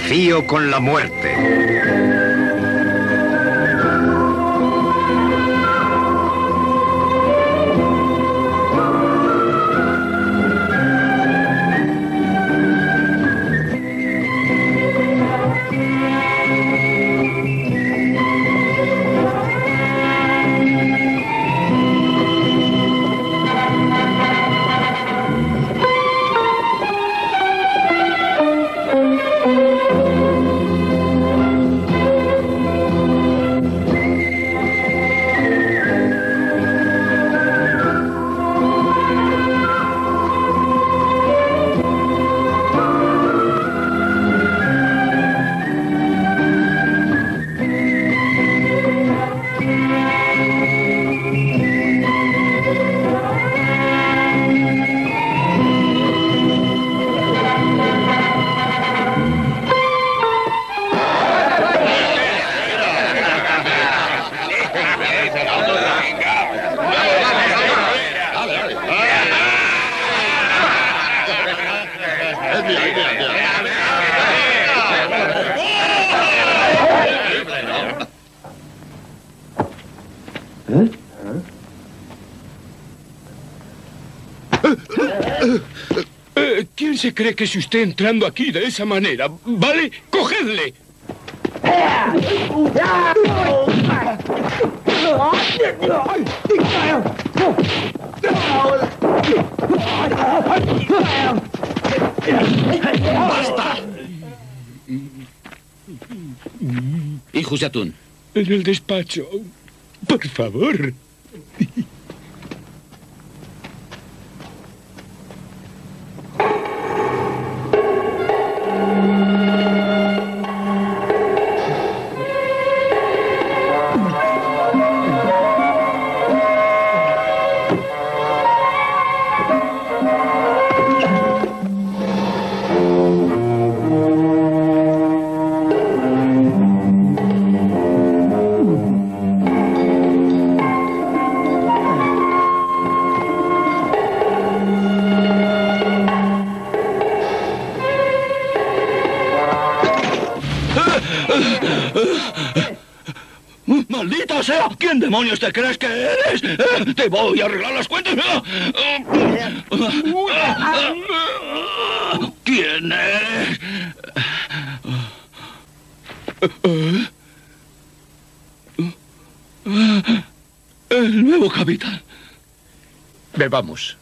desafío con la muerte. ¿Quién se cree que es usted entrando aquí de esa manera? ¿Vale? ¡Cogedle! ¡Basta! Hijos de atún. En el despacho. Por favor. ¡Maldita sea! ¿Quién demonios te crees que eres? ¡Te voy a arreglar las cuentas! ¿Quién eres? El nuevo capitán. Bebamos.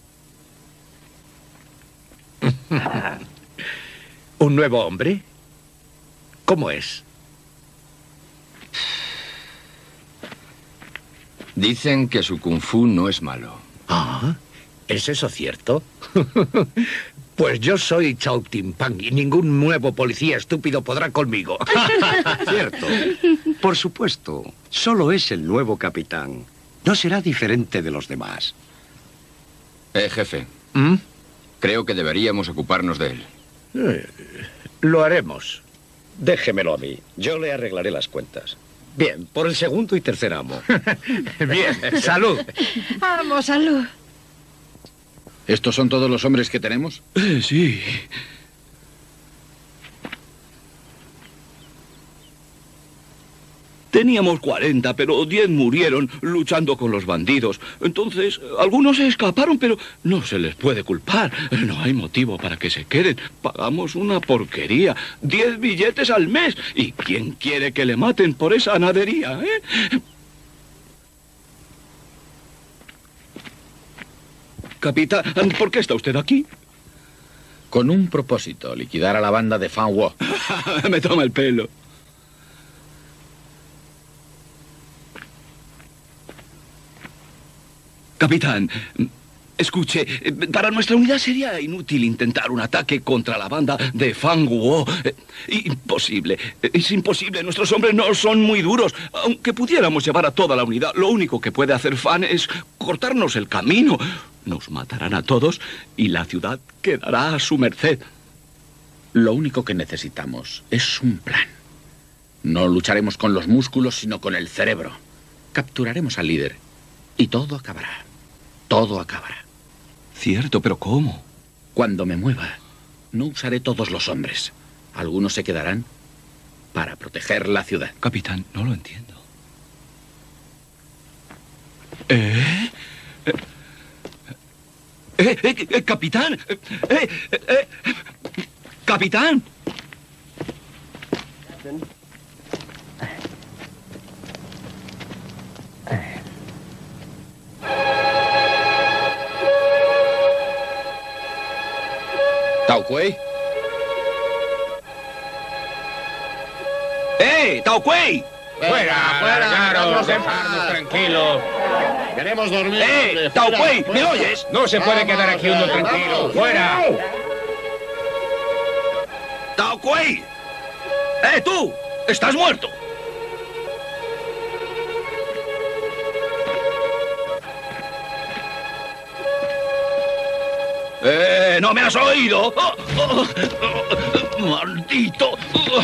¿Un nuevo hombre? ¿Cómo es? Dicen que su kung fu no es malo. Ah, ¿es eso cierto? Pues yo soy Chao Timpang y ningún nuevo policía estúpido podrá conmigo. Cierto. Por supuesto. Solo es el nuevo capitán. No será diferente de los demás. Jefe. ¿Mm? Creo que deberíamos ocuparnos de él. Lo haremos. Déjemelo a mí. Yo le arreglaré las cuentas. Bien, por el segundo y tercer amo. Bien, salud. Vamos, salud. ¿Estos son todos los hombres que tenemos? Sí. Teníamos 40, pero 10 murieron luchando con los bandidos. Entonces, algunos se escaparon, pero no se les puede culpar. No hay motivo para que se queden. Pagamos una porquería. 10 billetes al mes. ¿Y quién quiere que le maten por esa nadería, Capitán, ¿por qué está usted aquí? Con un propósito, liquidar a la banda de Fan Wo. Me toma el pelo. Capitán, escuche, para nuestra unidad sería inútil intentar un ataque contra la banda de Fan Wo. Imposible, es imposible. Nuestros hombres no son muy duros. Aunque pudiéramos llevar a toda la unidad, lo único que puede hacer Fan es cortarnos el camino. Nos matarán a todos y la ciudad quedará a su merced. Lo único que necesitamos es un plan. No lucharemos con los músculos, sino con el cerebro. Capturaremos al líder y todo acabará. Todo acabará. Cierto, pero ¿cómo? Cuando me mueva, no usaré todos los hombres. Algunos se quedarán para proteger la ciudad. Capitán, no lo entiendo. Capitán. Capitán. Tao Kuei. ¡Tao Kuei! ¡Fuera! ¡Vamos a dejarnos tranquilos! Queremos dormir. Tao Kuei! ¿Me oyes? No se puede quedar aquí uno tranquilo. ¡Fuera! ¡Tao Kuei! ¡Tú! ¡Estás muerto! ¡No me has oído! ¡Maldito!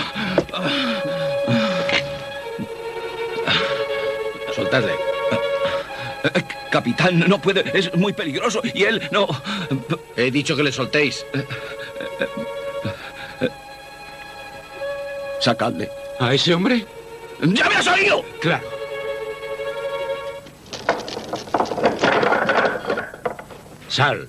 Soltadle. Capitán, no puede. Es muy peligroso y él no... He dicho que le soltéis. Sacadle. ¿A ese hombre? ¡Ya me has oído! Claro. Sal.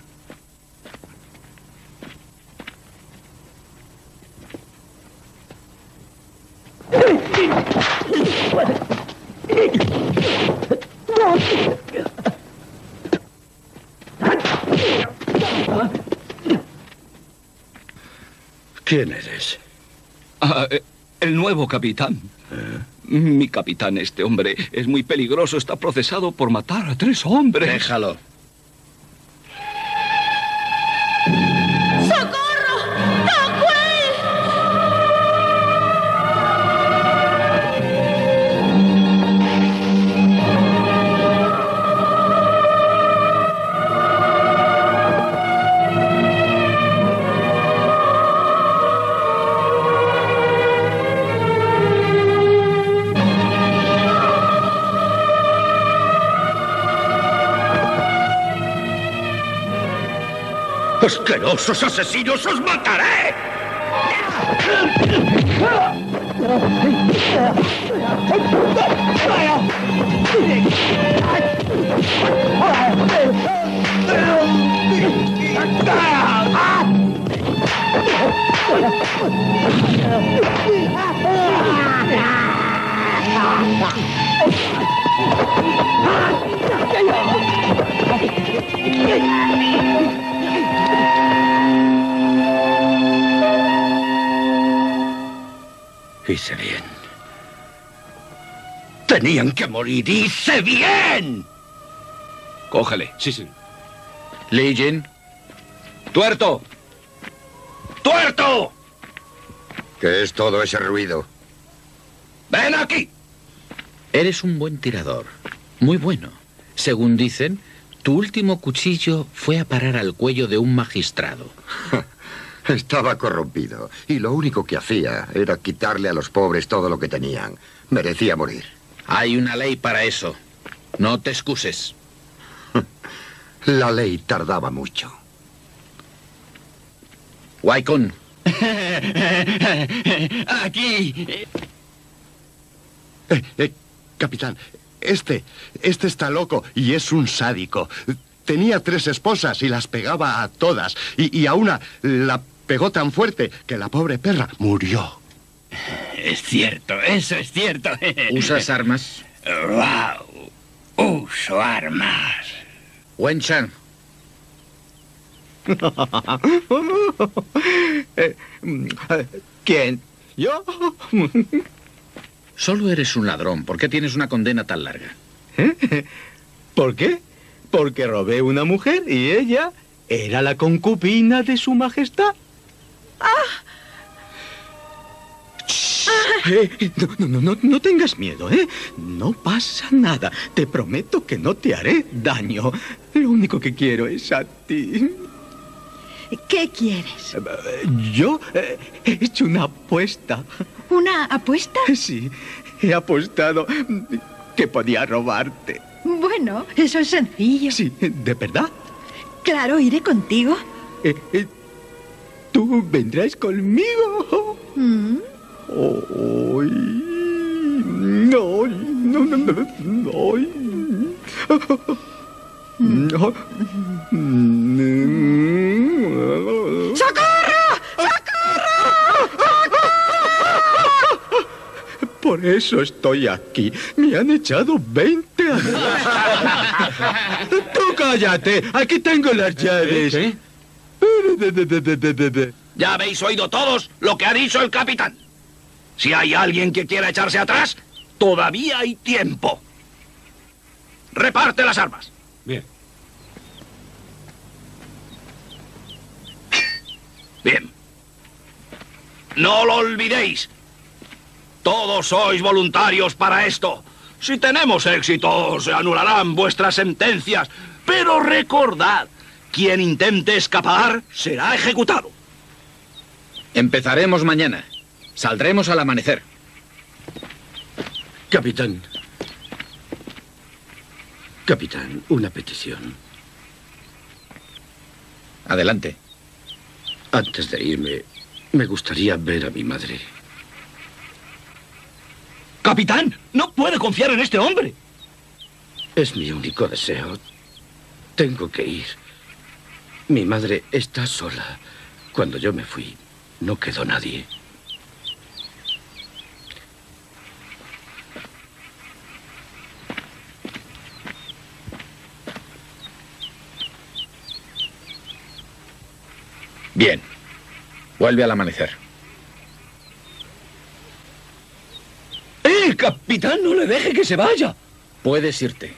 ¿Quién eres? El nuevo capitán. Mi capitán, este hombre, es muy peligroso. Está procesado por matar a 3 hombres. Déjalo. ¡Socorro! ¡Tao Kuei! ¡Asquerosos asesinos! ¡Os mataré! Hice bien. Tenían que morir. ¡Hice bien! Cógele. Sí, sí. Li Jin. ¡Tuerto! ¡Tuerto! ¿Qué es todo ese ruido? ¡Ven aquí! Eres un buen tirador. Muy bueno. Según dicen, tu último cuchillo fue a parar al cuello de un magistrado. Estaba corrompido y lo único que hacía era quitarle a los pobres todo lo que tenían. Merecía morir. Hay una ley para eso. No te excuses. La ley tardaba mucho. Wai-kun. Aquí. Capitán, este está loco y es un sádico. Tenía 3 esposas y las pegaba a todas. Y a una la pegó tan fuerte que la pobre perra murió. Es cierto, eso es cierto. ¿Usas armas? ¡Wow! Uso armas. Wen-chan. ¿Quién? ¿Yo? Solo eres un ladrón. ¿Por qué tienes una condena tan larga? ¿Por qué? Porque robé una mujer y ella era la concubina de su majestad. No tengas miedo, ¿eh? No pasa nada. Te prometo que no te haré daño. Lo único que quiero es a ti. ¿Qué quieres? Yo he hecho una apuesta. ¿Una apuesta? Sí, he apostado que podía robarte. Bueno, eso es sencillo. Sí, ¿de verdad? Claro, iré contigo. tú vendrás conmigo. Ay, no, no, no, no, no. ¡Socorro! ¡Socorro! Por eso estoy aquí. Me han echado 20 años. ¡Tú cállate! Aquí tengo las llaves. ¿Qué? Ya habéis oído todos lo que ha dicho el capitán. Si hay alguien que quiera echarse atrás, todavía hay tiempo. Reparte las armas. Bien. Bien. No lo olvidéis. Todos sois voluntarios para esto. Si tenemos éxito, se anularán vuestras sentencias. Pero recordad, quien intente escapar será ejecutado. Empezaremos mañana. Saldremos al amanecer. Capitán. Capitán, una petición. Adelante. Antes de irme, me gustaría ver a mi madre. Capitán, no puede confiar en este hombre. Es mi único deseo. Tengo que ir. Mi madre está sola. Cuando yo me fui, no quedó nadie. Bien. Vuelve al amanecer. Capitán, no le deje que se vaya. Puedes irte.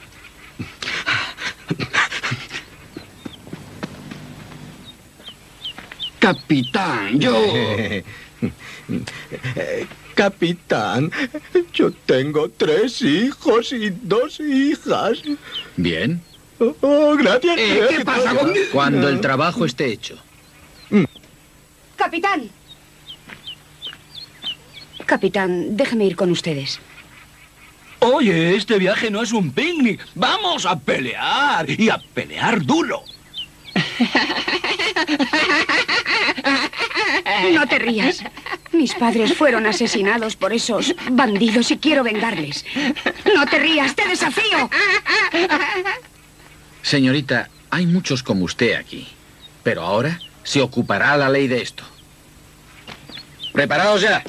Capitán, yo... Capitán, yo tengo 3 hijos y 2 hijas. Bien. Oh, gracias. ¿Qué pasa con...? Cuando el trabajo esté hecho. Capitán. Capitán, déjeme ir con ustedes. Oye, este viaje no es un picnic. Vamos a pelear y a pelear duro. No te rías. Mis padres fueron asesinados por esos bandidos y quiero vengarles. No te rías, te desafío. Señorita, hay muchos como usted aquí. Pero ahora se ocupará la ley de esto. ¡Preparados ya!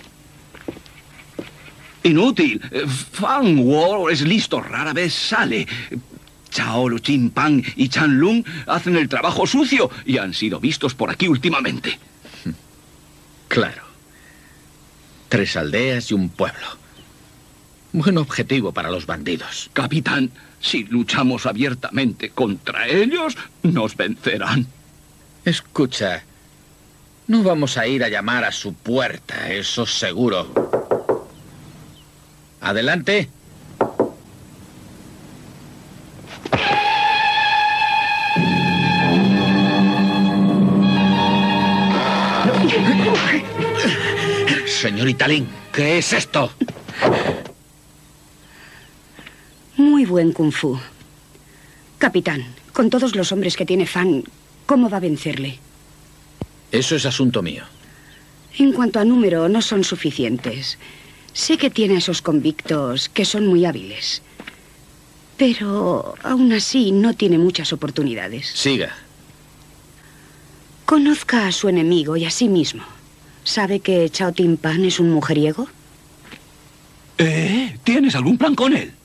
Inútil. Fang Wo es listo, rara vez sale. Chao Lu Chin Pang y Chan Lung hacen el trabajo sucio y han sido vistos por aquí últimamente. Claro. 3 aldeas y un pueblo. Buen objetivo para los bandidos. Capitán, si luchamos abiertamente contra ellos, nos vencerán. Escucha, no vamos a ir a llamar a su puerta, eso seguro. Adelante. Señorita Lin, ¿qué es esto? Muy buen kung fu. Capitán, con todos los hombres que tiene Fang, ¿cómo va a vencerle? Eso es asunto mío. En cuanto a número, no son suficientes. Sé que tiene a esos convictos que son muy hábiles. Pero aún así no tiene muchas oportunidades. Siga. Conozca a su enemigo y a sí mismo. ¿Sabe que Chao Tin Pan es un mujeriego? ¿Tienes algún plan con él?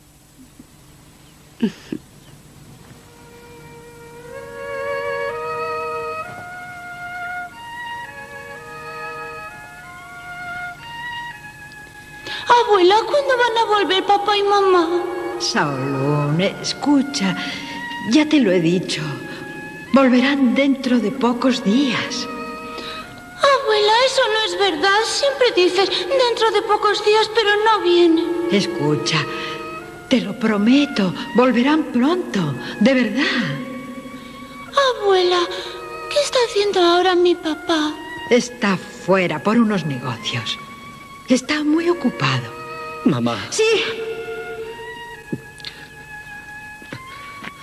Abuela, ¿cuándo van a volver papá y mamá? Shaolun, escucha, ya te lo he dicho. Volverán dentro de pocos días. Abuela, eso no es verdad. Siempre dices dentro de pocos días, pero no vienen. Escucha, te lo prometo, volverán pronto, de verdad. Abuela, ¿qué está haciendo ahora mi papá? Está fuera por unos negocios. Está muy ocupado. Mamá. Sí.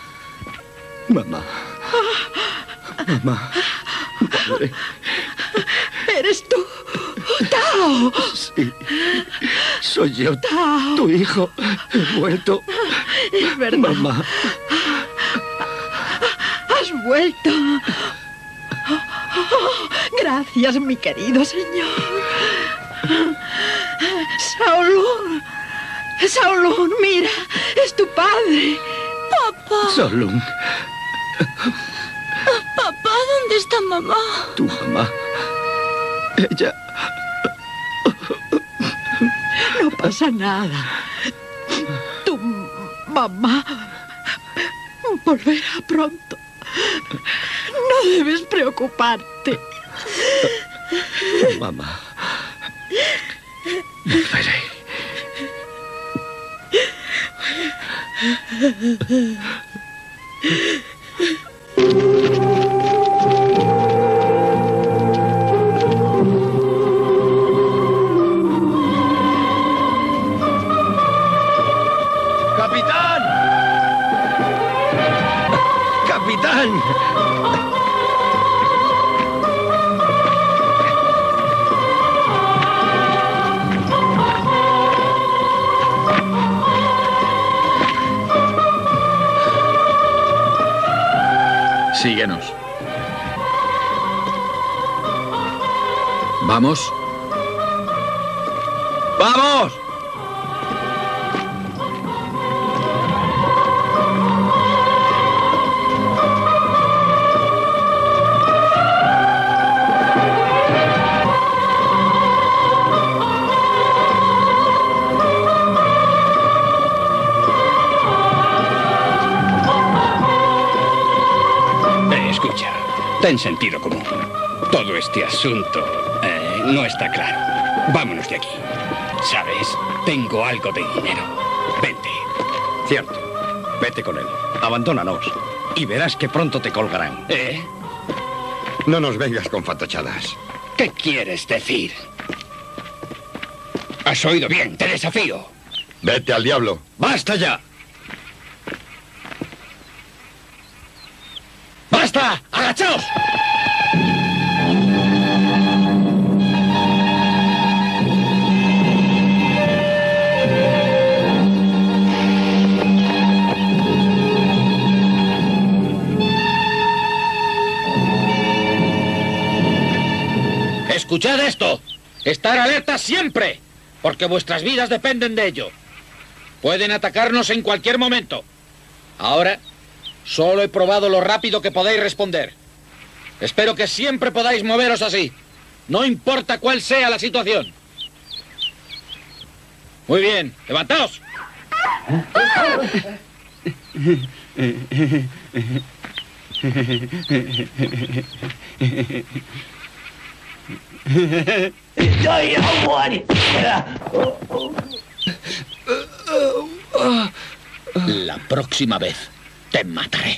Mamá. Mamá. Madre. ¿Eres tú? ¡Tao! Sí, soy yo, ¡Tao! tu hijo. He vuelto. Es verdad. Mamá. Has vuelto. Gracias, mi querido señor. Saulún. Saulún, mira, es tu padre. Papá. Saulún. Papá, ¿dónde está mamá? Tu mamá. Ella... No pasa nada. Tu mamá volverá pronto. No debes preocuparte. Mamá. Volveré. ¡Capitán! ¡Capitán! Síguenos. ¿Vamos? ¡Vamos! Escucha, ten sentido común. Todo este asunto no está claro. Vámonos de aquí. ¿Sabes? Tengo algo de dinero. Vente. Cierto. Vete con él. Abandónanos. Y verás que pronto te colgarán. No nos vengas con fantochadas. ¿Qué quieres decir? Has oído bien, te desafío. Vete al diablo. ¡Basta ya! ¡Basta! ¡Agachaos! Escuchad esto. Estar alerta siempre, porque vuestras vidas dependen de ello. Pueden atacarnos en cualquier momento. Ahora, solo he probado lo rápido que podéis responder. Espero que siempre podáis moveros así. No importa cuál sea la situación. Muy bien, levantaos. La próxima vez te mataré.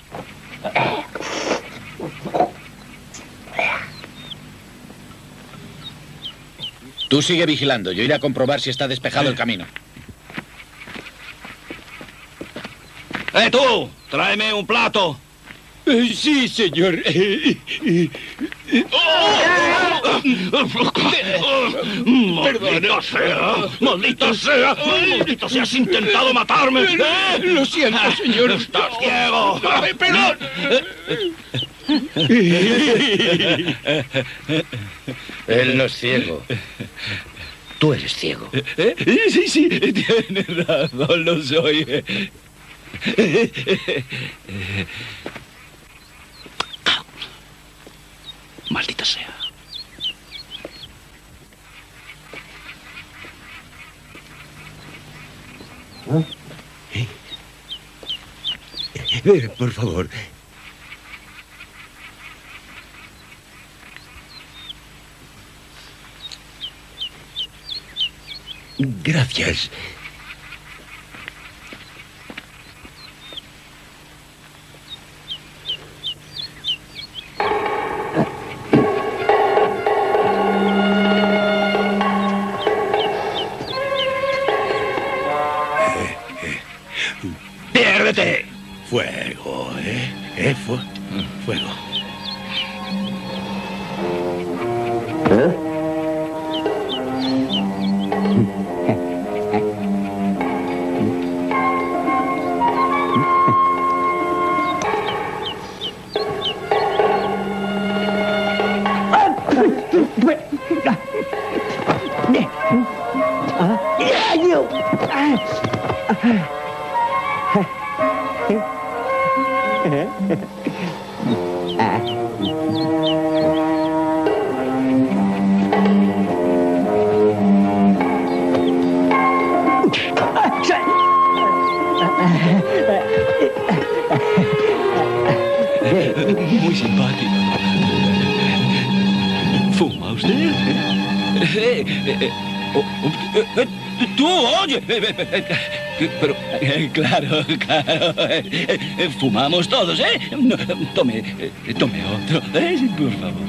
Tú sigue vigilando. Yo iré a comprobar si está despejado el camino. ¡Tú! ¡Tráeme un plato! Sí, señor. ¡Maldita sea! ¡Maldita sea! ¡Maldito sea! ¡Has intentado matarme! Lo siento, señor. ¡Estás ciego! ¡Perdón! Él no es ciego. Tú eres ciego. Sí, tienes razón, lo soy. Maldita sea. Por favor. Gracias. ¡Piérdete! Fuego, Fuego. Muy simpático. ¿Fuma usted? Tú, oye. Pero, claro. Fumamos todos, ¿eh? Tome otro, por favor.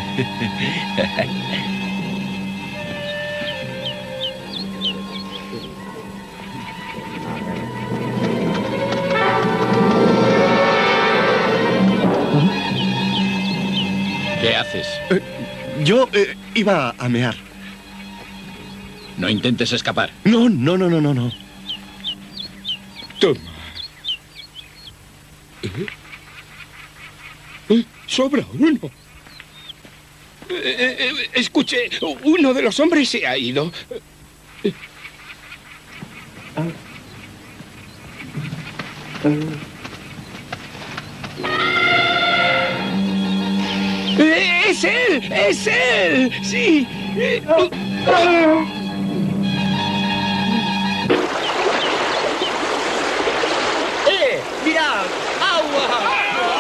¿Qué haces? Yo iba a mear. No intentes escapar. No. Toma. Sobra uno. Escuche, uno de los hombres se ha ido. ¡Es él! ¡Sí! ¡Mirad! ¡Agua!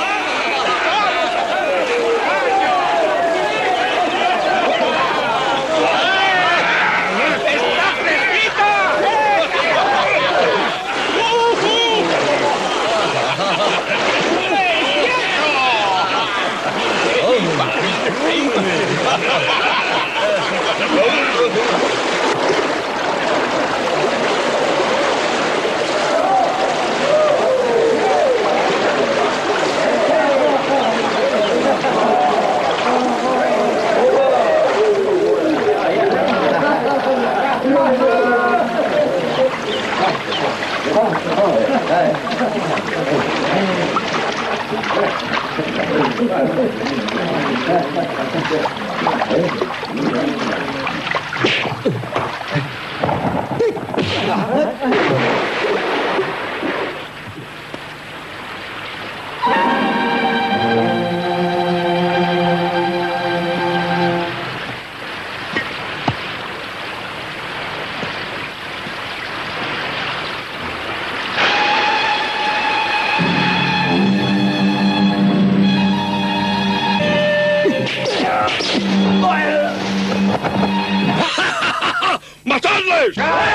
¡Matadles!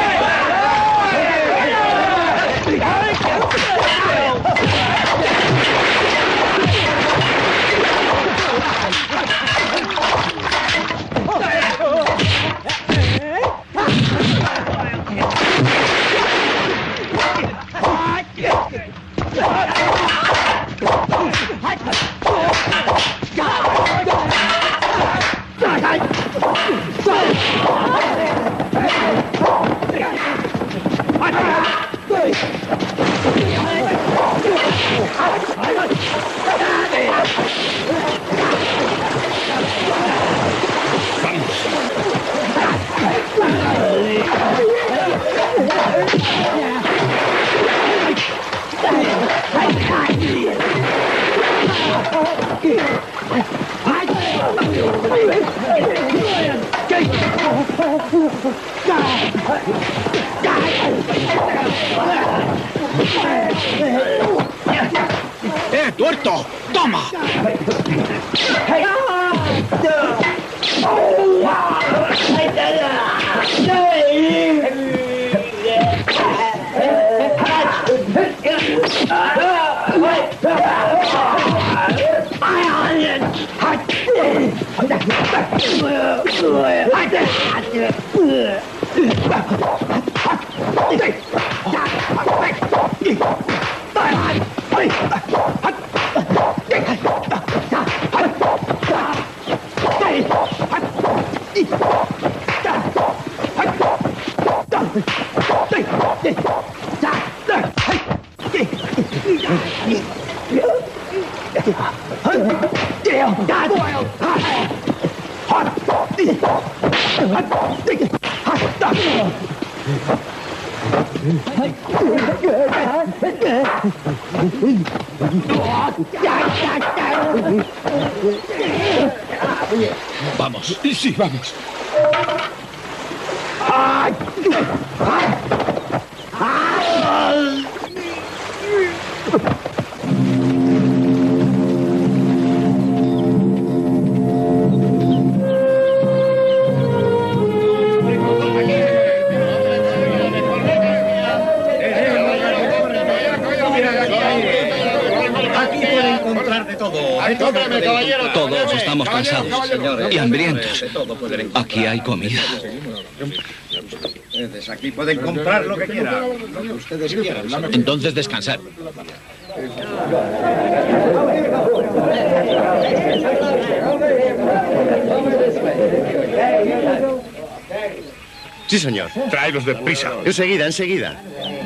¡Tuerto! ¡Toma! Vamos. Sí, vamos. Todos estamos cansados y hambrientos. Aquí hay comida. Ustedes aquí pueden comprar lo que quieran. Lo que ustedes quieran. Entonces descansar. Sí, señor. Tráelos deprisa. Enseguida, enseguida.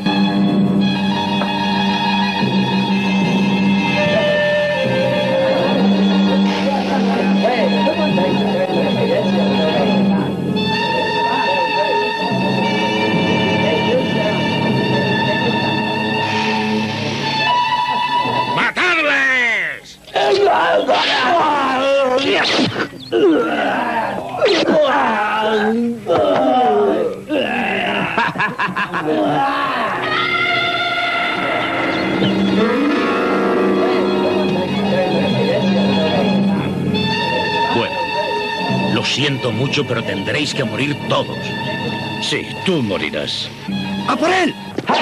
¡Matadles! Bueno, lo siento mucho, pero tendréis que morir todos. Sí, tú morirás. ¡A por él!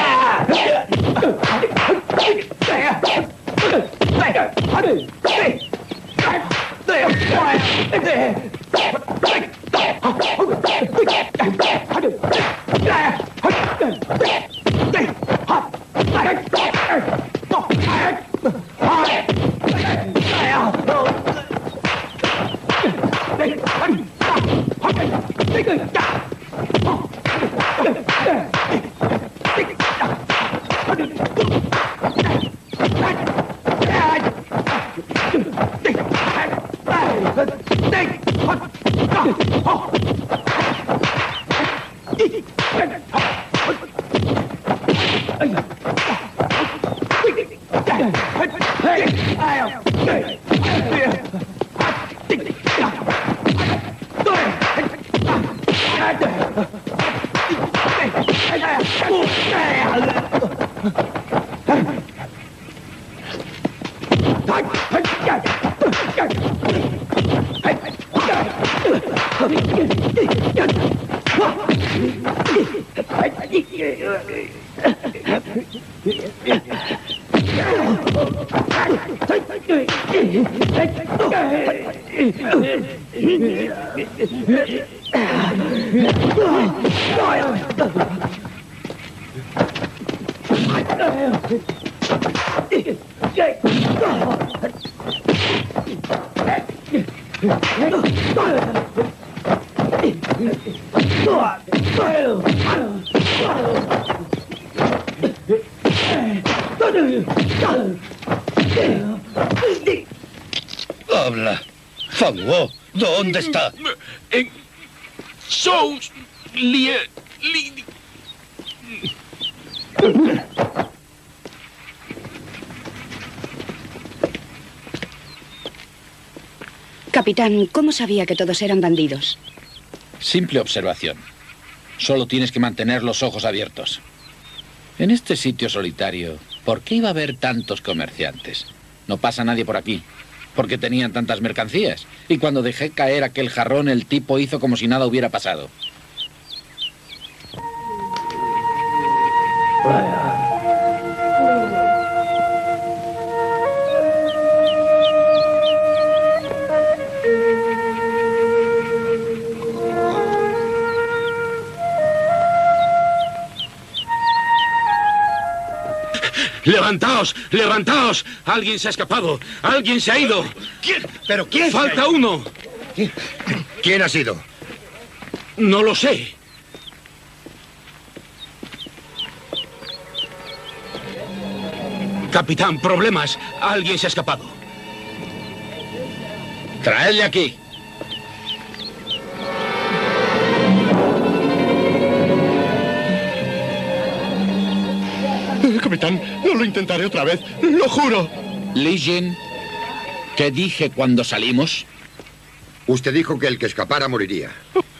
Habla. Fangwo, ¿dónde está? En Sous Lie. Capitán, ¿cómo sabía que todos eran bandidos? Simple observación. Solo tienes que mantener los ojos abiertos. En este sitio solitario, ¿por qué iba a haber tantos comerciantes? No pasa nadie por aquí, porque tenían tantas mercancías. Y cuando dejé caer aquel jarrón, el tipo hizo como si nada hubiera pasado. ¡Levantaos! ¡Levantaos! ¡Alguien se ha escapado! ¡Alguien se ha ido! ¿Quién? ¿Pero quién? ¡Falta uno! ¿Quién ha sido? No lo sé. Capitán, problemas. Alguien se ha escapado. Traedle aquí. Capitán, no lo intentaré otra vez, lo juro. Li Jin, ¿qué dije cuando salimos? Usted dijo que el que escapara moriría.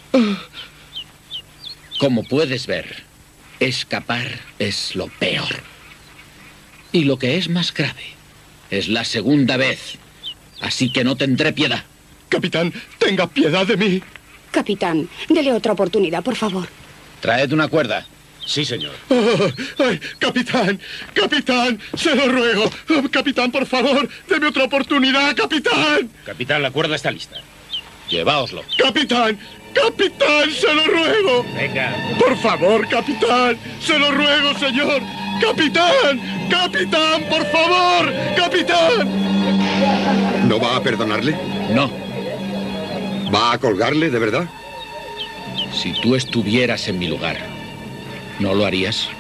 Como puedes ver, escapar es lo peor. Y lo que es más grave, es la segunda vez. Así que no tendré piedad. Capitán, tenga piedad de mí. Capitán, dele otra oportunidad, por favor. Traed una cuerda. Sí, señor. Ay, capitán, capitán, se lo ruego. Capitán, por favor, deme otra oportunidad, capitán. Capitán, la cuerda está lista. Lleváoslo. Capitán, capitán, se lo ruego. Venga. Por favor, capitán, se lo ruego, señor. Capitán, capitán, por favor, capitán. ¿No va a perdonarle? No. ¿Va a colgarle, de verdad? Si tú estuvieras en mi lugar, ¿no lo harías?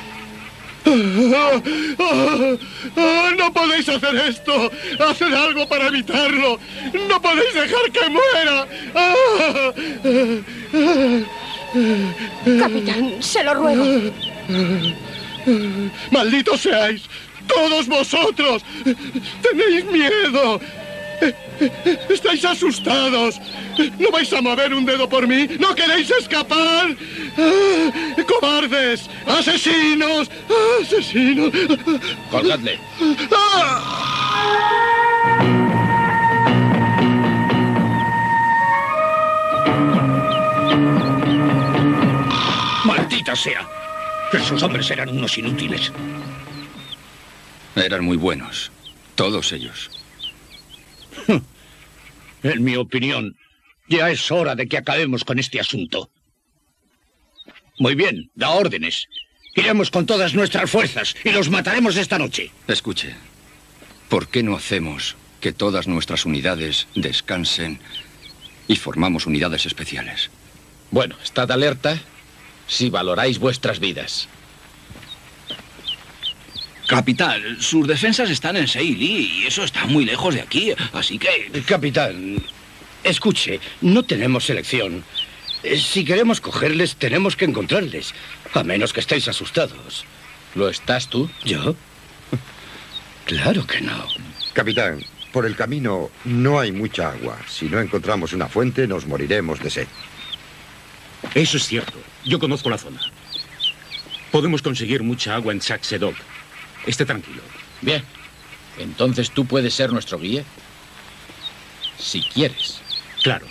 No podéis hacer esto. Haced algo para evitarlo. No podéis dejar que muera. Capitán, se lo ruego. ¡Malditos seáis! ¡Todos vosotros! ¡Tenéis miedo! ¡Estáis asustados! ¿No vais a mover un dedo por mí? ¿No queréis escapar? ¡Cobardes! ¡Asesinos! ¡Asesinos! ¡Colgadle! ¡Maldita sea! Esos hombres eran unos inútiles. Eran muy buenos. Todos ellos. En mi opinión, ya es hora de que acabemos con este asunto. Muy bien, da órdenes. Iremos con todas nuestras fuerzas y los mataremos esta noche. Escuche, ¿por qué no hacemos que todas nuestras unidades descansen y formamos unidades especiales? Bueno, estad alerta si valoráis vuestras vidas. Capitán, sus defensas están en Seili y eso está muy lejos de aquí, así que... Capitán, escuche, no tenemos elección. Si queremos cogerles, tenemos que encontrarles, a menos que estéis asustados. ¿Lo estás tú? ¿Yo? Claro que no. Capitán, por el camino no hay mucha agua. Si no encontramos una fuente, nos moriremos de sed. Eso es cierto. Yo conozco la zona. Podemos conseguir mucha agua en Saxe-Dok. Esté tranquilo. Bien. Entonces tú puedes ser nuestro guía. Si quieres. Claro.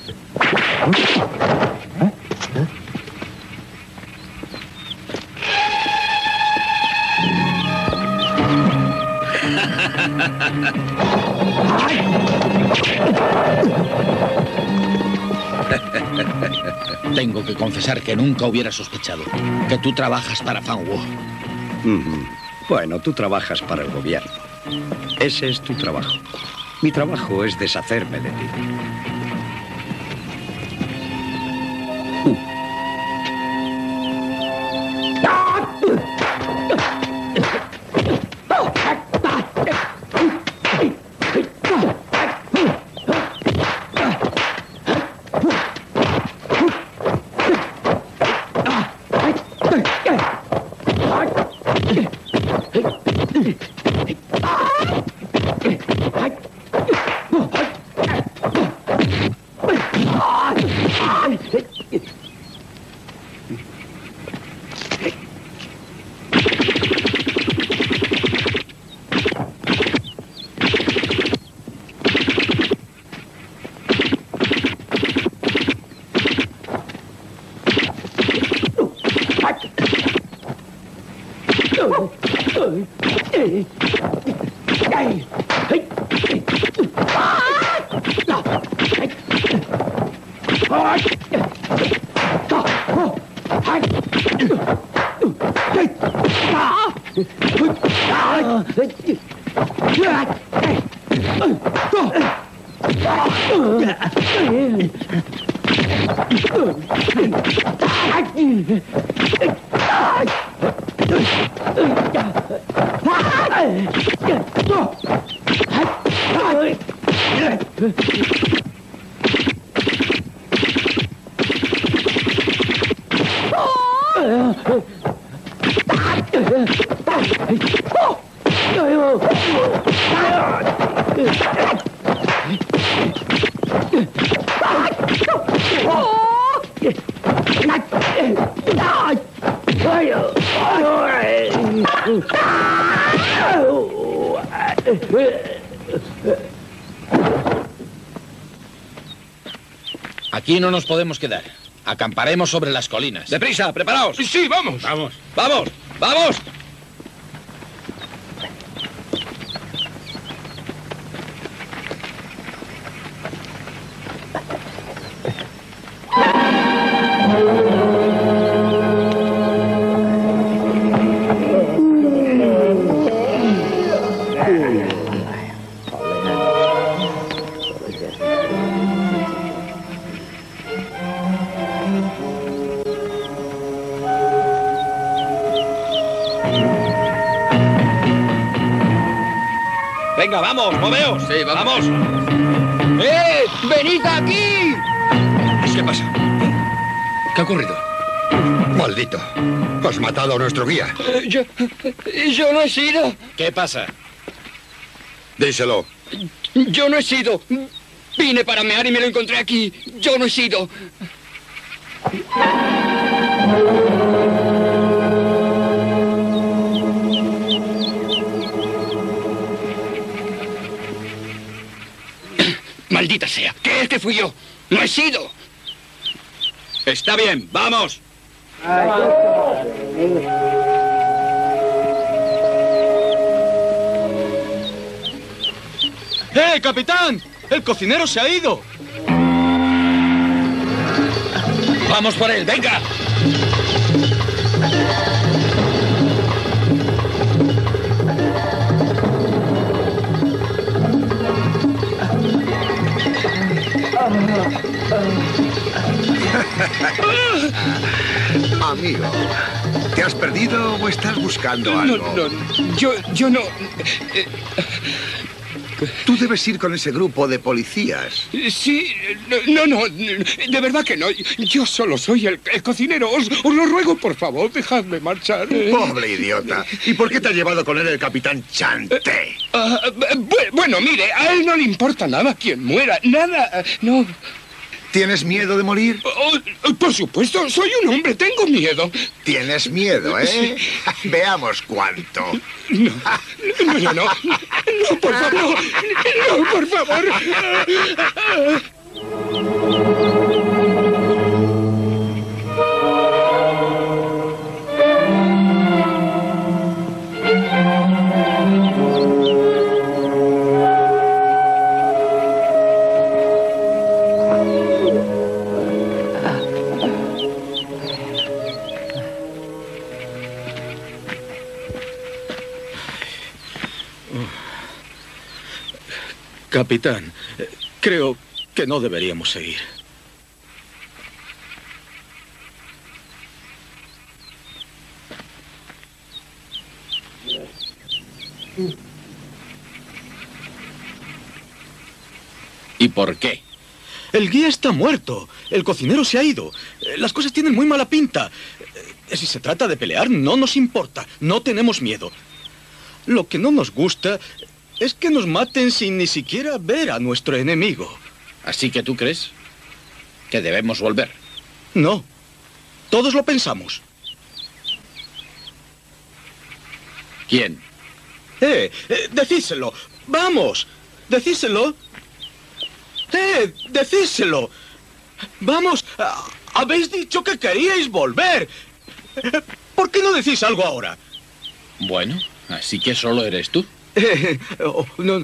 Tengo que confesar que nunca hubiera sospechado que tú trabajas para Fangwo. Bueno, tú trabajas para el gobierno. Ese es tu trabajo. Mi trabajo es deshacerme de ti. Aquí no nos podemos quedar. Acamparemos sobre las colinas. ¡Deprisa! ¡Preparaos! Sí, vamos. Vamos. ¡Vamos! ¡Vamos! Venga, vamos, moveos. Sí, vamos. ¡Venid aquí! ¿Qué pasa? ¿Qué ha ocurrido? Maldito. Has matado a nuestro guía. Yo no he sido. ¿Qué pasa? Díselo. Yo no he sido. Vine para mear y me lo encontré aquí. Yo no he sido. Maldita sea. ¿Qué es que fui yo? No he sido. Está bien, vamos. ¡Capitán! ¡El cocinero se ha ido! Vamos por él, venga. Amigo, ¿te has perdido o estás buscando algo? No, yo no... Tú debes ir con ese grupo de policías. Sí, no, de verdad que no. Yo solo soy el cocinero. Os lo ruego, por favor, dejadme marchar. Pobre idiota. ¿Y por qué te ha llevado con él el capitán Chante? Bueno, mire, a él no le importa nada quien muera. Nada, no. ¿Tienes miedo de morir? Por supuesto, soy un hombre, tengo miedo. Tienes miedo, ¿eh? Veamos cuánto. No, por favor, no, por favor. Capitán, creo que no deberíamos seguir. ¿Y por qué? El guía está muerto. El cocinero se ha ido. Las cosas tienen muy mala pinta. Si se trata de pelear, no nos importa. No tenemos miedo. Lo que no nos gusta es que nos maten sin ni siquiera ver a nuestro enemigo. ¿Así que tú crees que debemos volver? No. Todos lo pensamos. ¿Quién? Decídselo. Vamos. Decídselo. Decídselo. Vamos. Habéis dicho que queríais volver. ¿Por qué no decís algo ahora? Bueno, así que solo eres tú. No.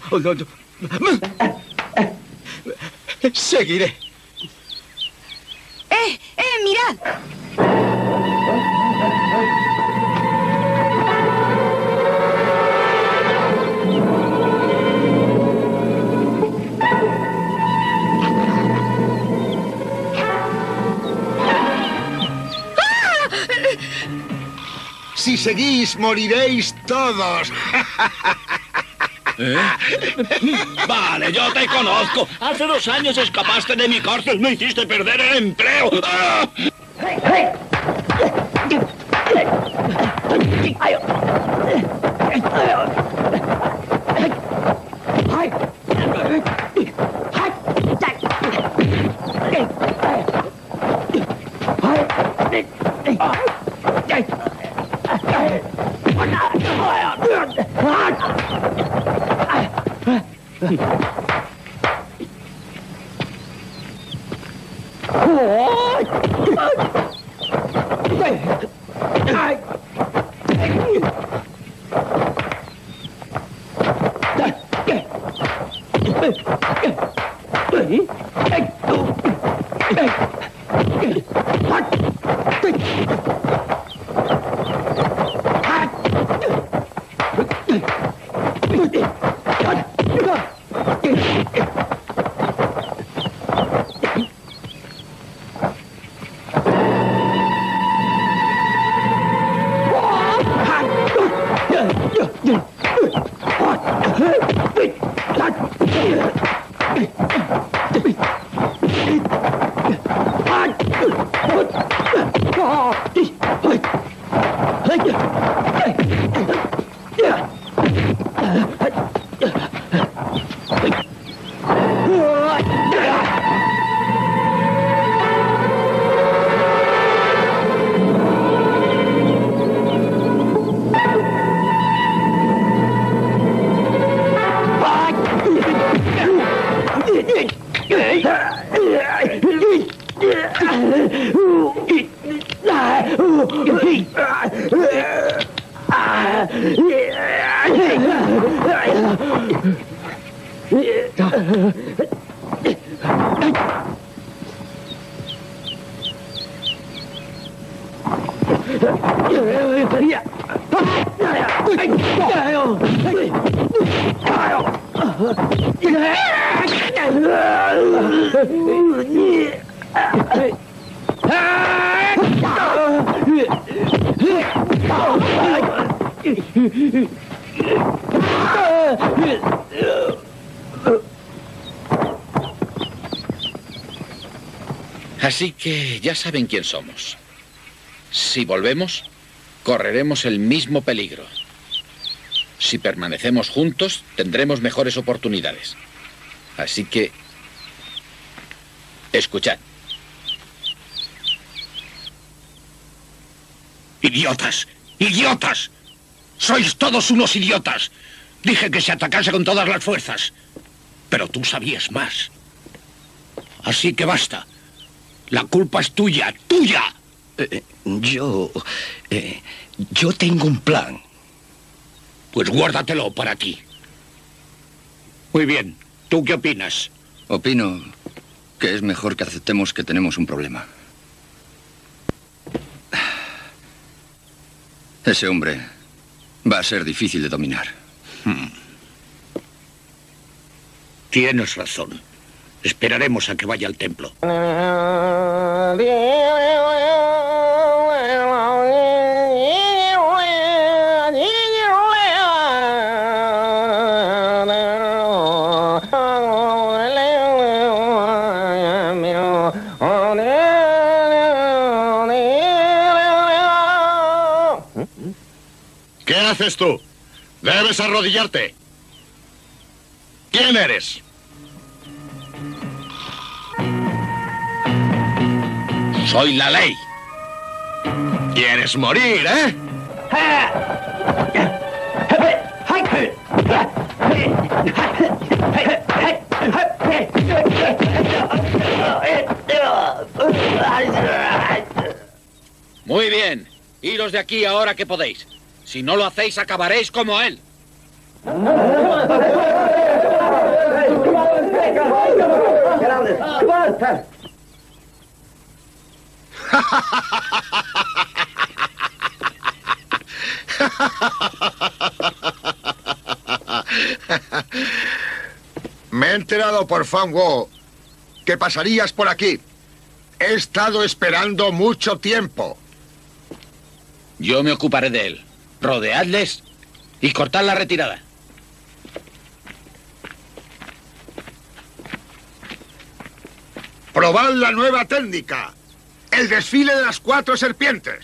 Seguiré. Mirad. Si seguís, moriréis todos. Vale, yo te conozco. Hace 2 años escapaste de mi cárcel. Me hiciste perder el empleo. ¡Ah! Así que ya saben quién somos. Si volvemos, correremos el mismo peligro. Si permanecemos juntos, tendremos mejores oportunidades. Así que, escuchad. ¡Idiotas! ¡Idiotas! ¡Sois todos unos idiotas! Dije que se atacase con todas las fuerzas. Pero tú sabías más. Así que basta. La culpa es tuya, tuya. Yo tengo un plan. Pues guárdatelo para ti. Muy bien. ¿Tú qué opinas? Opino que es mejor que aceptemos que tenemos un problema. Ese hombre va a ser difícil de dominar. Tienes razón. Esperaremos a que vaya al templo. ¿Qué haces tú? Debes arrodillarte. ¿Quién eres? Soy la ley. ¿Quieres morir, eh? Muy bien. Iros de aquí ahora que podéis. Si no lo hacéis, acabaréis como él. Me he enterado por Fan Wo que pasarías por aquí. He estado esperando mucho tiempo. Yo me ocuparé de él. Rodeadles y cortad la retirada. Probad la nueva técnica. El desfile de las 4 serpientes.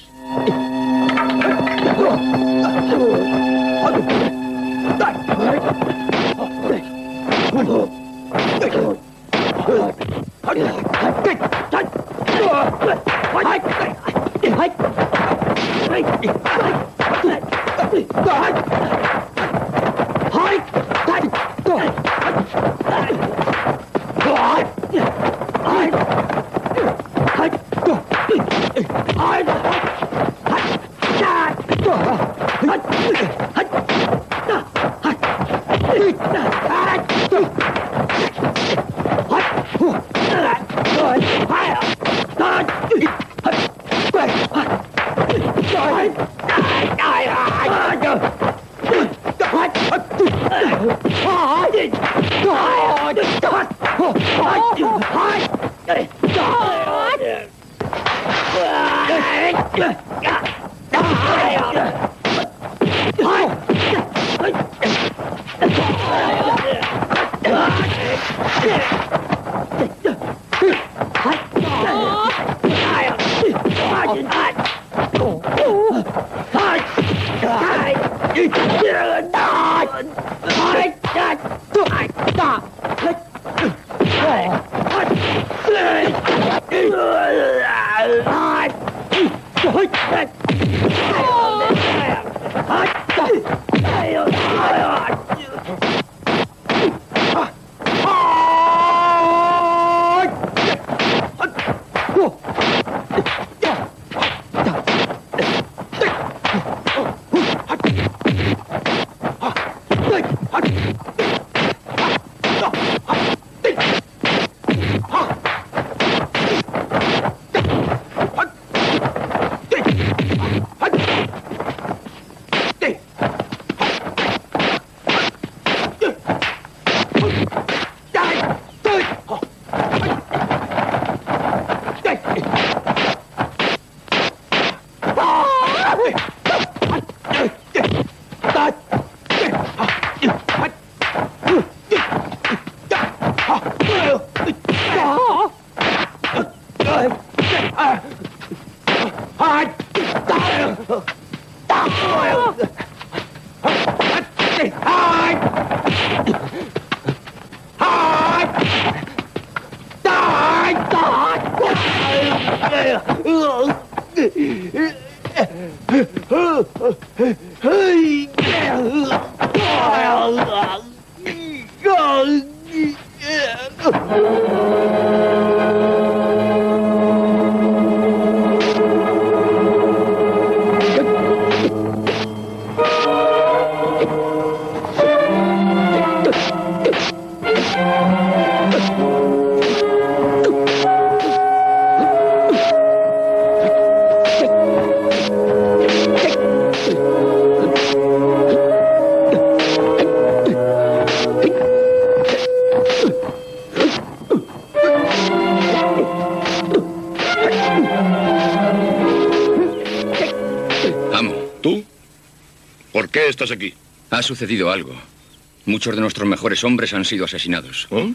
¿Por qué estás aquí? Ha sucedido algo. Muchos de nuestros mejores hombres han sido asesinados. ¿Oh?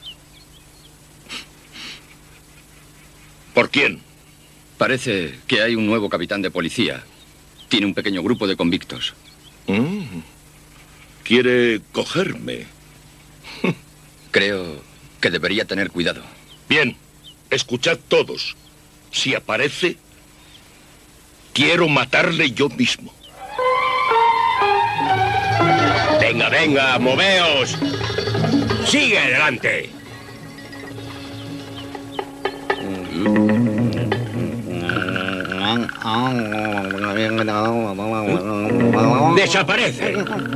¿Por quién? Parece que hay un nuevo capitán de policía. Tiene un pequeño grupo de convictos. Quiere cogerme. Creo que debería tener cuidado. Bien, escuchad todos. Si aparece, quiero matarle yo mismo. Venga, venga, moveos. Sigue adelante. Desaparece.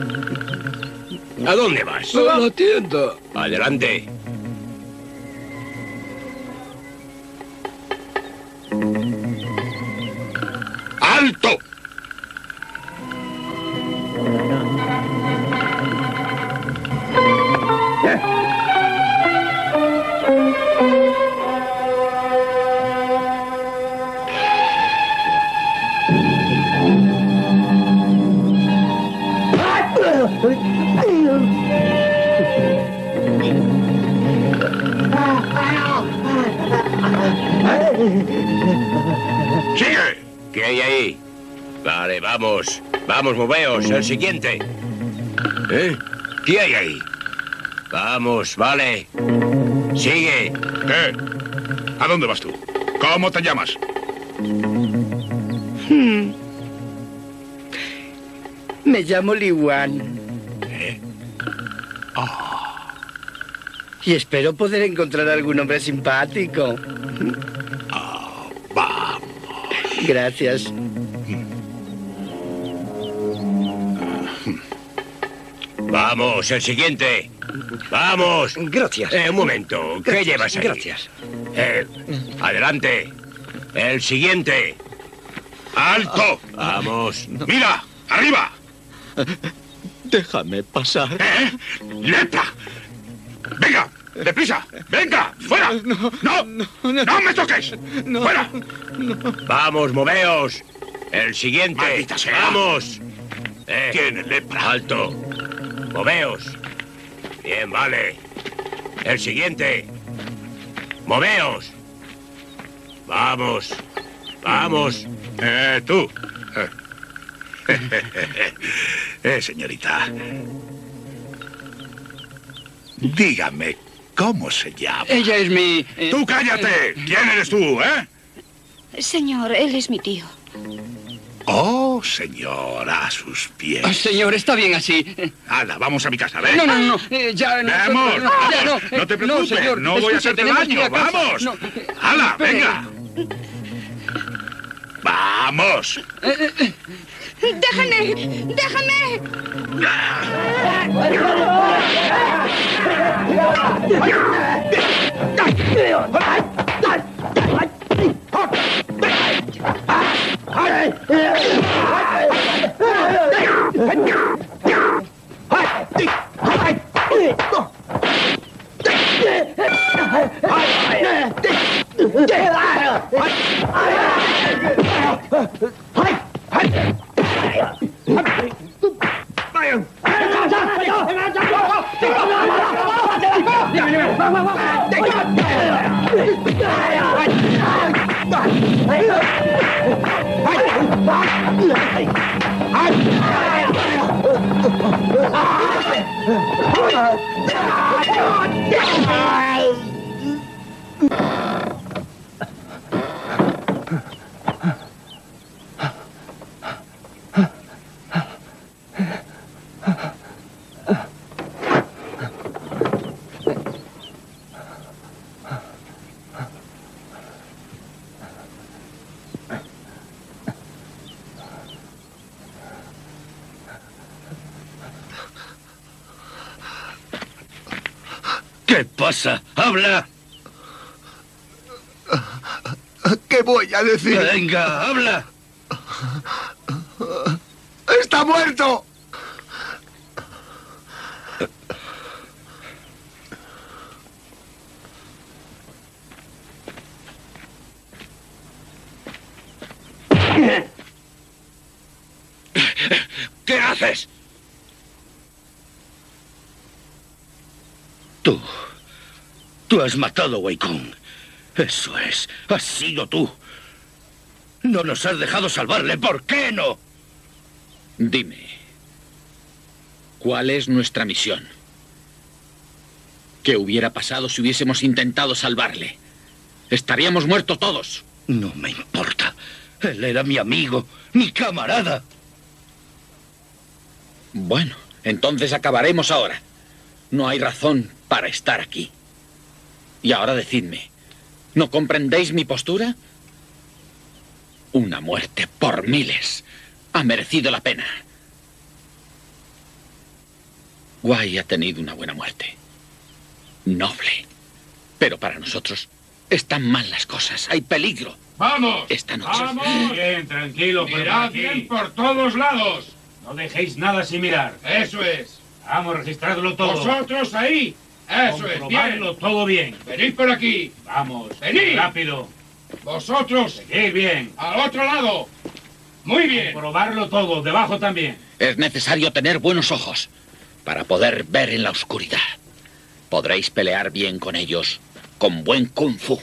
¿A dónde vas? A la tienda. Adelante. ¡Alto! ¡Sigue! ¿Qué hay ahí? Vale, vamos. Vamos, moveos. El siguiente. ¿Eh? ¿Qué hay ahí? Vamos, vale. Sigue. ¿Qué? ¿A dónde vas tú? ¿Cómo te llamas? Me llamo Li Wan. Y espero poder encontrar algún hombre simpático. Vamos. Gracias. Vamos, el siguiente. Vamos. Gracias. Un momento. ¿Qué llevas ahí? Gracias. Adelante. El siguiente. ¡Alto! Vamos. ¡Mira! ¡Arriba! Déjame pasar. ¡Lepra! ¡Venga! ¡Deprisa! ¡Venga! ¡Fuera! ¡No! ¡No me toques! ¡Fuera! Vamos, moveos. El siguiente. ¡Maldita sea! ¡Vamos! Tiene lepra. ¡Alto! Moveos. Bien, vale. El siguiente. Moveos. Vamos. Vamos. Tú. Señorita. Dígame, ¿cómo se llama? Ella es mi... ¡Tú cállate! ¿Quién eres tú, Señor, él es mi tío. Oh, señora, a sus pies. Señor, está bien así. Anda, vamos a mi casa, ¿ven? No, ya no. ¡Vamos! Ya ¡Vamos! No te preocupes, señor, no voy a escuche, hacerte tenemos que ir daño, a casa. ¡vamos! No. ¡Hala, Espere. venga! ¡Vamos! ¡Déjame! ¡Déjame! ¿Qué pasa? ¡Habla! ¿Qué voy a decir? Venga, habla. ¡Está muerto! ¿Qué haces? Tú has matado a Wei Kong. Eso es. Has sido tú. No nos has dejado salvarle. ¿Por qué no? Dime, ¿cuál es nuestra misión? ¿Qué hubiera pasado si hubiésemos intentado salvarle? Estaríamos muertos todos. No me importa. Él era mi amigo, mi camarada. Bueno, entonces acabaremos ahora. No hay razón para estar aquí. Y ahora decidme, ¿no comprendéis mi postura? Una muerte por miles ha merecido la pena. Wei ha tenido una buena muerte. Noble. Pero para nosotros están mal las cosas. Hay peligro. ¡Vamos! Esta noche. ¡Vamos! Bien, tranquilo. Mirad bien por todos lados. No dejéis nada sin mirar. Eso es. Vamos, registradlo todo. Vosotros ahí. Eso es, bien. Comprobarlo todo bien. Venid por aquí. Vamos. Venid. Rápido. Vosotros. Seguid bien. Al otro lado. Muy bien. Comprobarlo todo. Debajo también. Es necesario tener buenos ojos para poder ver en la oscuridad. Podréis pelear bien con ellos, con buen kung fu.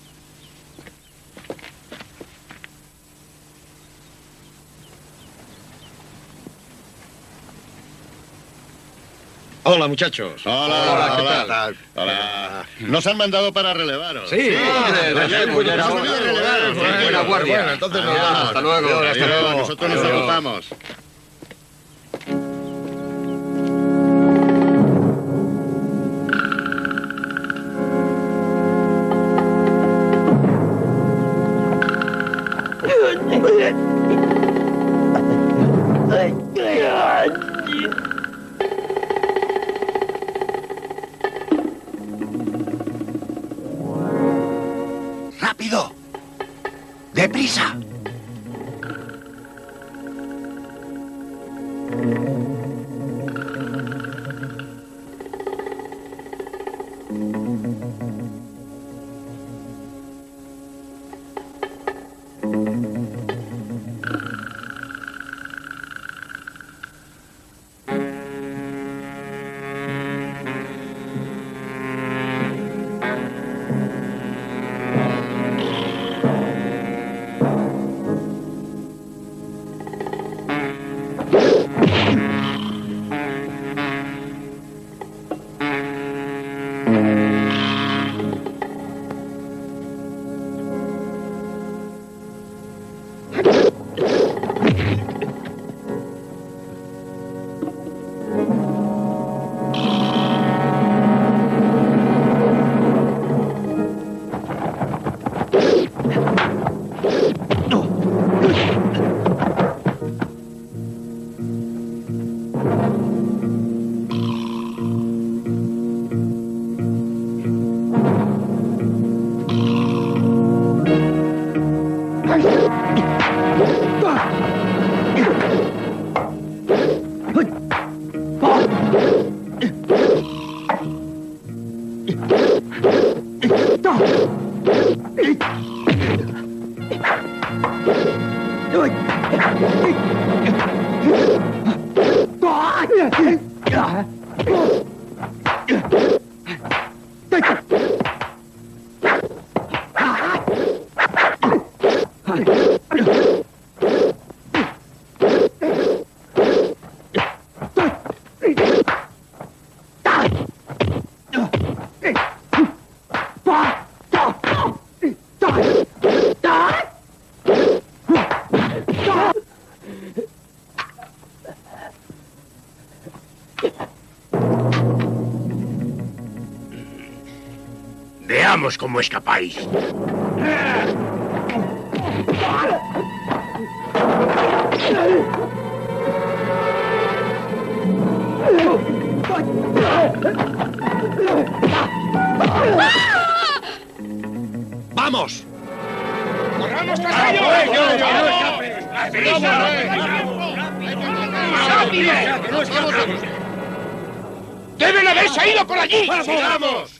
Hola, muchachos. Hola, ¿qué hola. tal? Hola. Nos han mandado para relevaros. Sí, buena guardia. Bueno, entonces nos vamos. Hasta luego. Hasta luego. Nosotros nos ocupamos. ¡Rápido! ¡Deprisa! Veamos cómo escapáis. ¡Vamos! ¡Corramos, ¡Deben haberse ido por allí! ¡Vamos!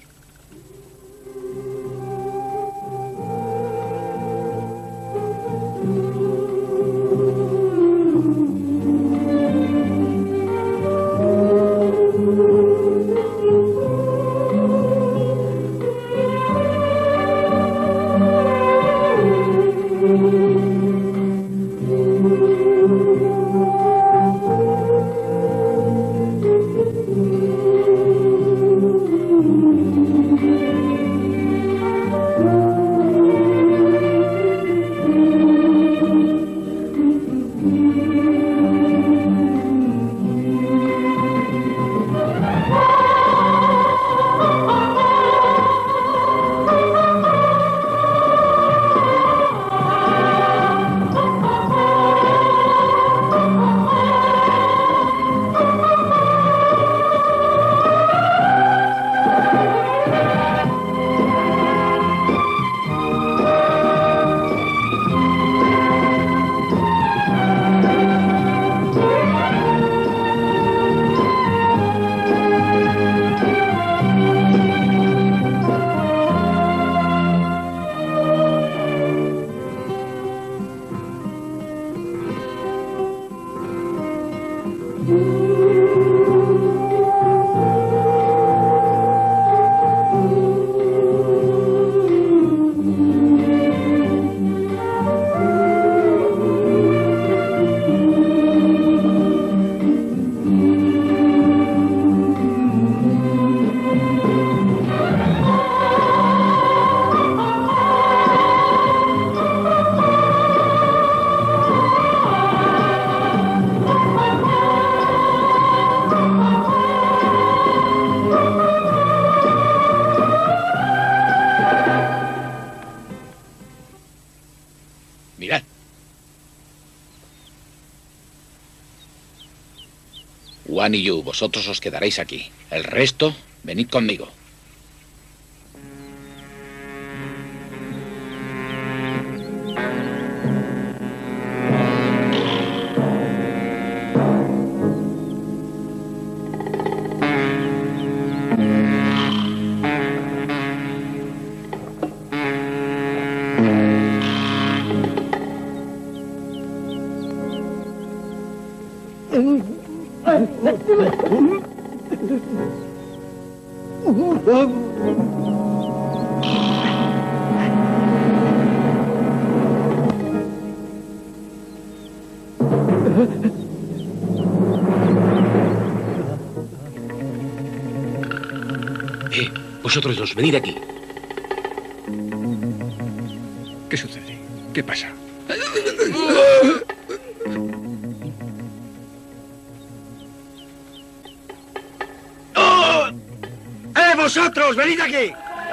Mirad. Wan y Yu, vosotros os quedaréis aquí. El resto, venid conmigo. Vosotros dos, venid aquí. ¿Qué sucede? ¿Qué pasa? ¡Oh! ¡Vosotros! ¡Venid aquí!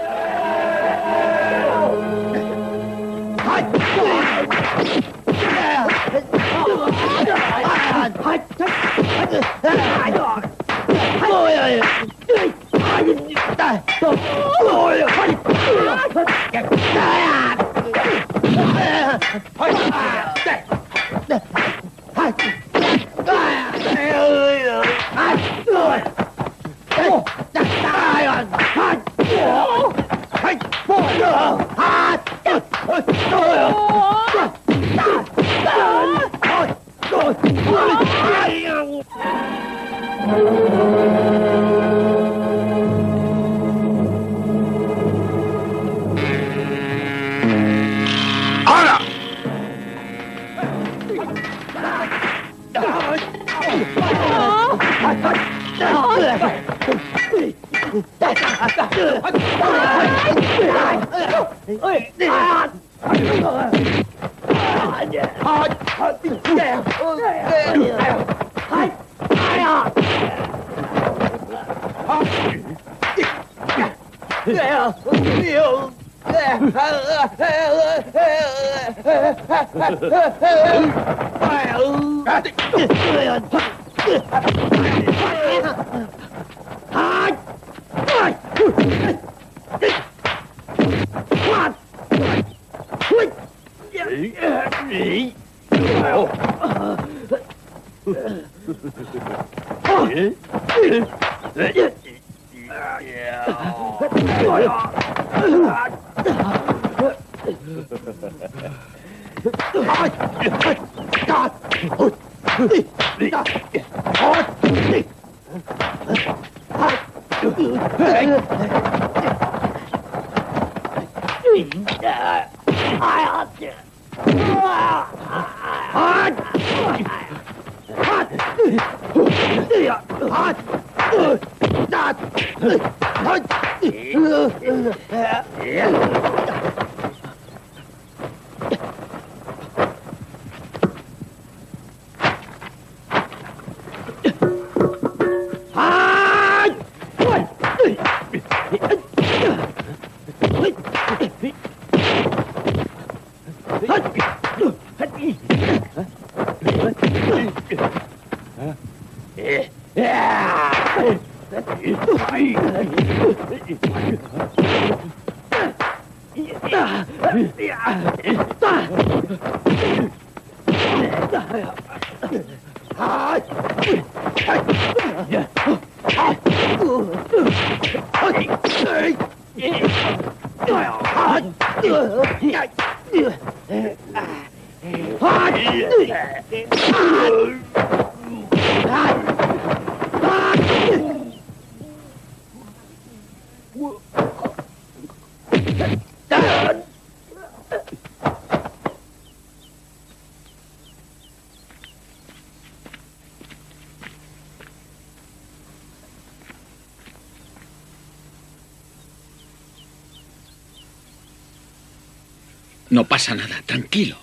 No pasa nada, tranquilo.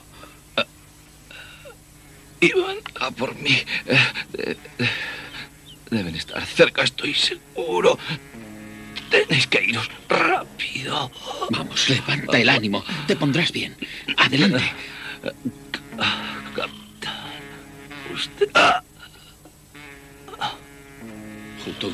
Iban a por mí. Deben estar cerca, estoy seguro. Tenéis que iros rápido. Vamos, levanta el ánimo. Te pondrás bien. Adelante. Capitán, usted... Hutun.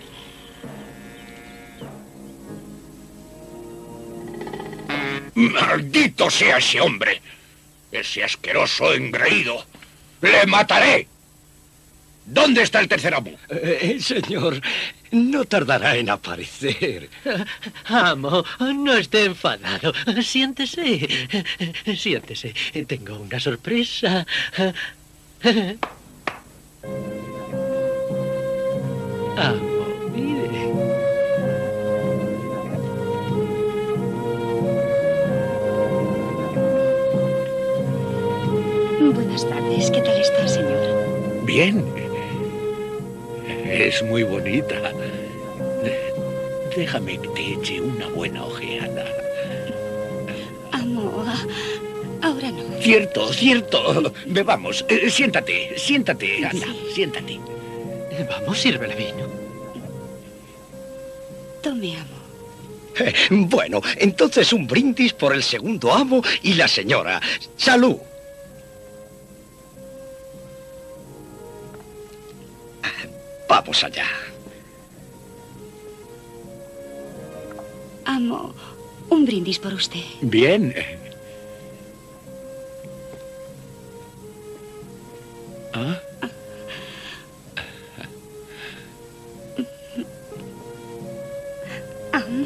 ¡Maldito sea ese hombre! ¡Ese asqueroso engreído! ¡Le mataré! ¿Dónde está el tercer amo? Señor, no tardará en aparecer. Amo, no esté enfadado. Siéntese. Siéntese. Tengo una sorpresa. Amo, Bien. Es muy bonita. Déjame que te eche una buena ojeada. Amo, ahora no. Cierto, cierto. Bebamos. Siéntate, siéntate, anda, siéntate. Vamos, sírvele vino. Tome, amo. Bueno, entonces un brindis por el segundo amo y la señora. ¡Salud! Vamos allá. Amo, un brindis por usted. Bien. ¿Ah? Amo.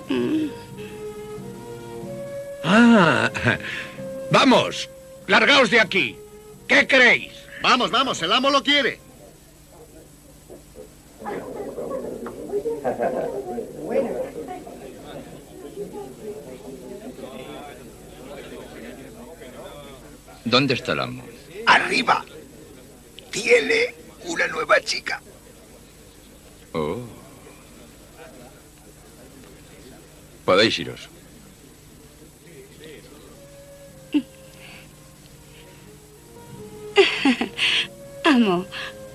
Ah, vamos, largaos de aquí. ¿Qué queréis? Vamos, vamos, el amo lo quiere. ¿Dónde está el amo? Arriba. Tiene una nueva chica. Oh. Podéis iros. Amo.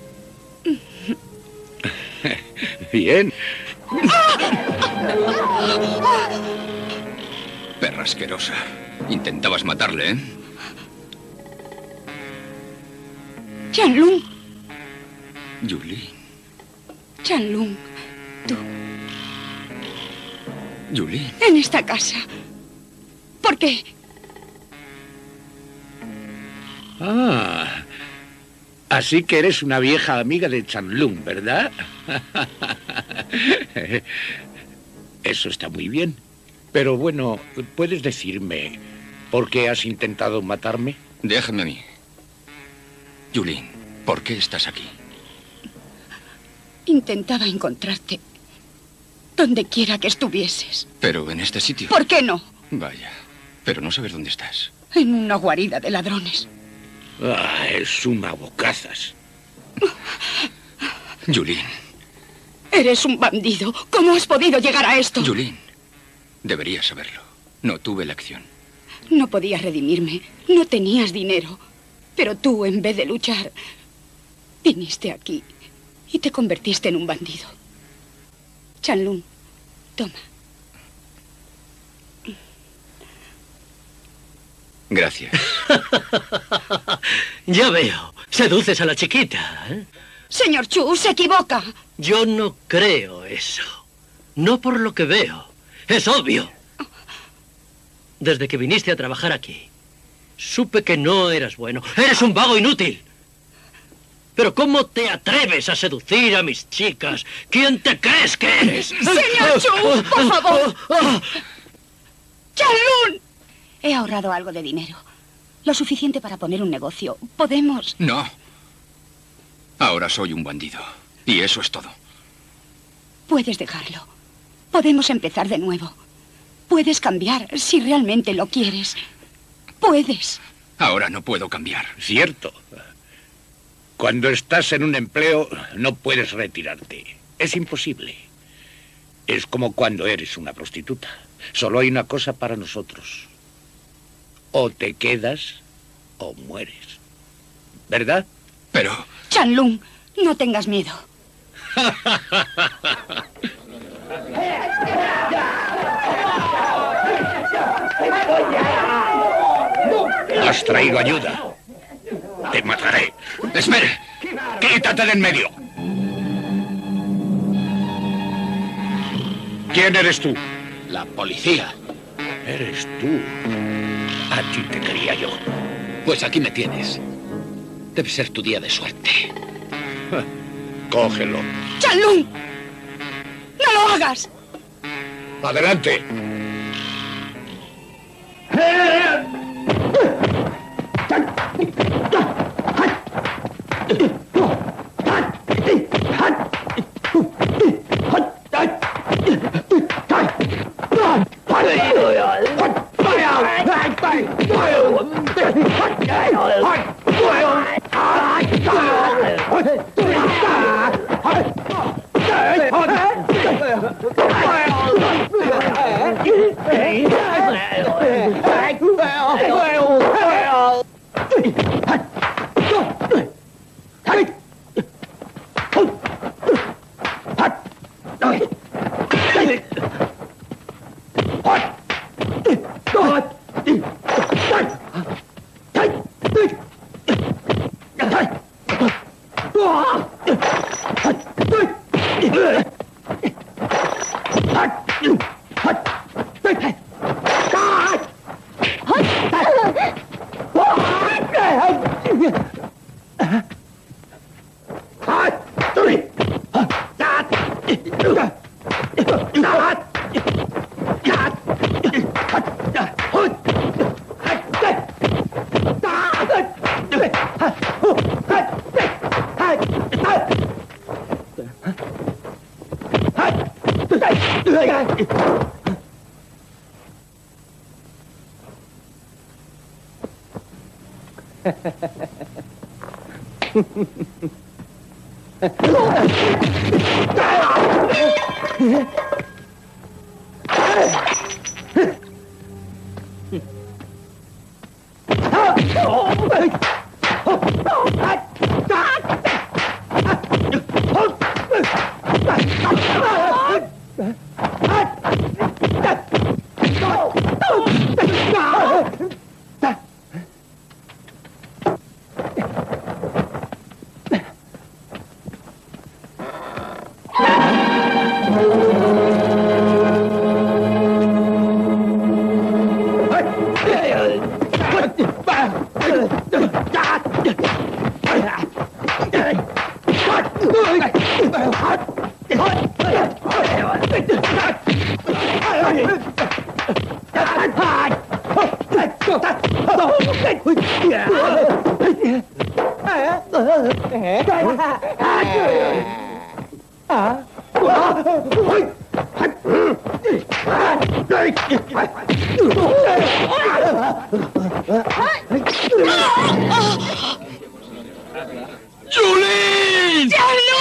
Bien. Perra asquerosa. Intentabas matarle, ¿eh? Chanlung. Yulin. Chanlung. Tú. Yulin. En esta casa. ¿Por qué? Ah, así que eres una vieja amiga de Chanlung, ¿verdad? Eso está muy bien. Pero bueno, ¿puedes decirme por qué has intentado matarme? Déjame a mí. Yulin, ¿por qué estás aquí? Intentaba encontrarte donde quiera que estuvieses. Pero en este sitio. ¿Por qué no? Vaya, pero no sabes dónde estás. En una guarida de ladrones. Ah, es una bocazas. Yulin. Eres un bandido. ¿Cómo has podido llegar a esto? Yulin, deberías saberlo. No tuve elección. No podías redimirme. No tenías dinero. Pero tú, en vez de luchar, viniste aquí y te convertiste en un bandido. Chanlung, toma. Gracias. Ya veo. Seduces a la chiquita, ¿eh? Señor Chu, se equivoca. Yo no creo eso. No por lo que veo. Es obvio. Desde que viniste a trabajar aquí, supe que no eras bueno. Eres un vago inútil. Pero ¿cómo te atreves a seducir a mis chicas? ¿Quién te crees que eres? Señor Chu, por favor. ¡Chanlung! He ahorrado algo de dinero. Lo suficiente para poner un negocio. Podemos... No. Ahora soy un bandido. Y eso es todo. Puedes dejarlo. Podemos empezar de nuevo. Puedes cambiar si realmente lo quieres. Puedes. Ahora no puedo cambiar. Cierto. Cuando estás en un empleo, no puedes retirarte. Es imposible. Es como cuando eres una prostituta. Solo hay una cosa para nosotros. O te quedas o mueres. ¿Verdad? Pero... Chanlung, no tengas miedo. Has traído ayuda. Te mataré. ¡Espere! ¡Quítate de en medio! ¿Quién eres tú? La policía. Eres tú. A ti te quería yo. Pues aquí me tienes. Debe ser tu día de suerte. Cógelo. ¡Chanlung! ¡No lo hagas! ¡Adelante! ¡Julín!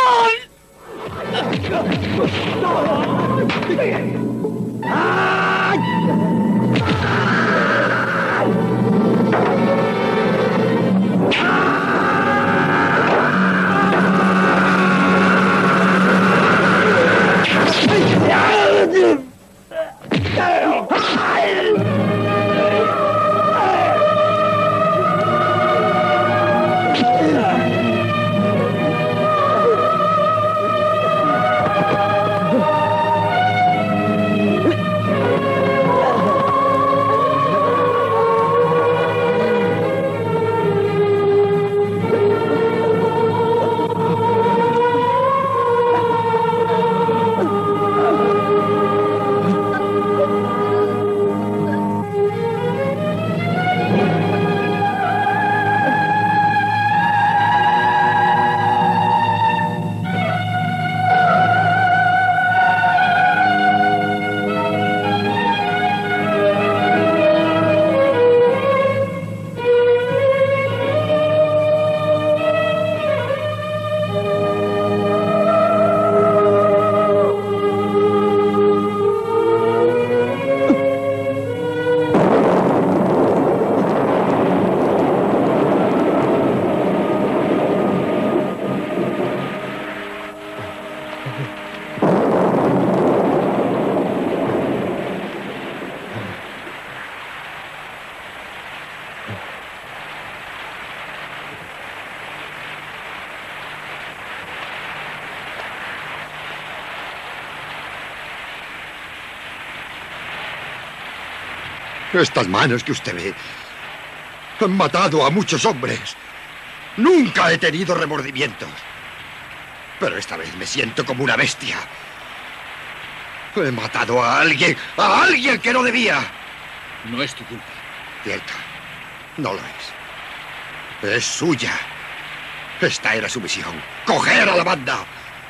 Estas manos que usted ve han matado a muchos hombres. Nunca he tenido remordimientos. Pero esta vez me siento como una bestia. He matado a alguien que no debía. No es tu culpa. Cierto, no lo es. Es suya. Esta era su misión, coger a la banda.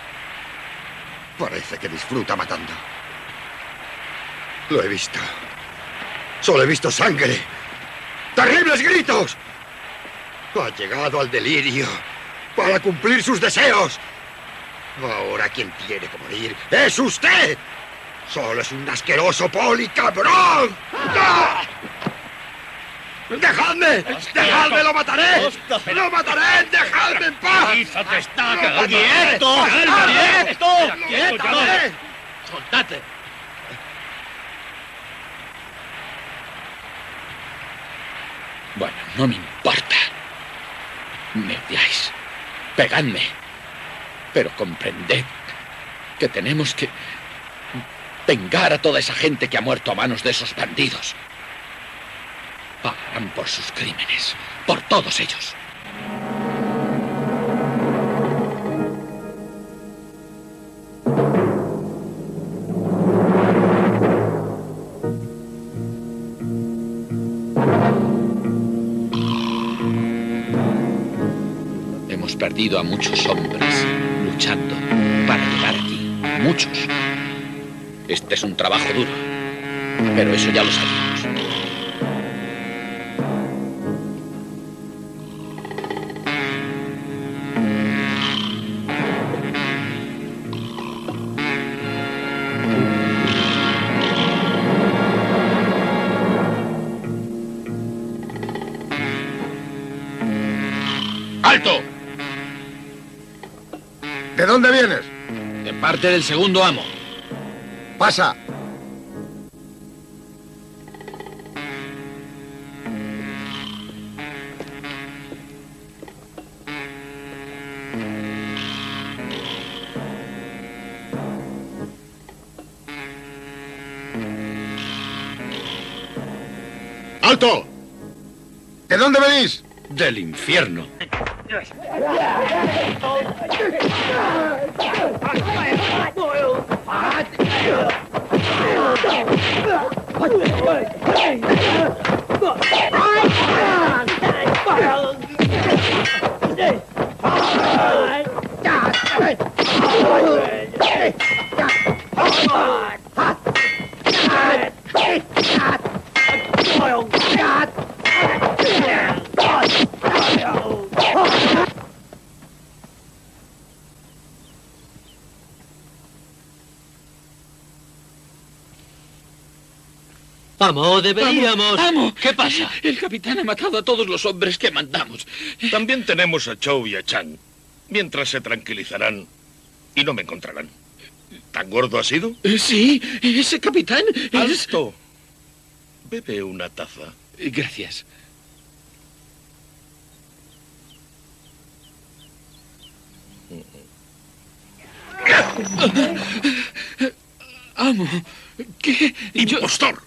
Parece que disfruta matando. Lo he visto. Solo he visto sangre. ¡Terribles gritos! Ha llegado al delirio para cumplir sus deseos. Ahora quien tiene que morir es usted. Solo es un asqueroso policabrón. ¡Ah! ¡Dejadme! ¡Dejadme! ¡Lo mataré! ¡Lo mataré! ¡Dejadme en paz! ¡Quieto! ¡Quieto! ¡Soltate! No me importa. Me odiáis. Pegadme. Pero comprended que tenemos que vengar a toda esa gente que ha muerto a manos de esos bandidos. Pagarán por sus crímenes. Por todos ellos. Hemos perdido a muchos hombres luchando para llegar aquí. Muchos. Este es un trabajo duro. Pero eso ya lo sabíamos. ¡Alto! ¿De dónde vienes? De parte del segundo amo. Pasa. ¡Alto! ¿De dónde venís? Del infierno. Amo, deberíamos... ¡Amo! ¿Qué pasa? El capitán ha matado a todos los hombres que mandamos. También tenemos a Chow y a Chan. Mientras se tranquilizarán y no me encontrarán. ¿Tan gordo ha sido? Sí, ese capitán es... ¡Alto! Bebe una taza. Gracias. Amo, ¿qué? ¡Impostor!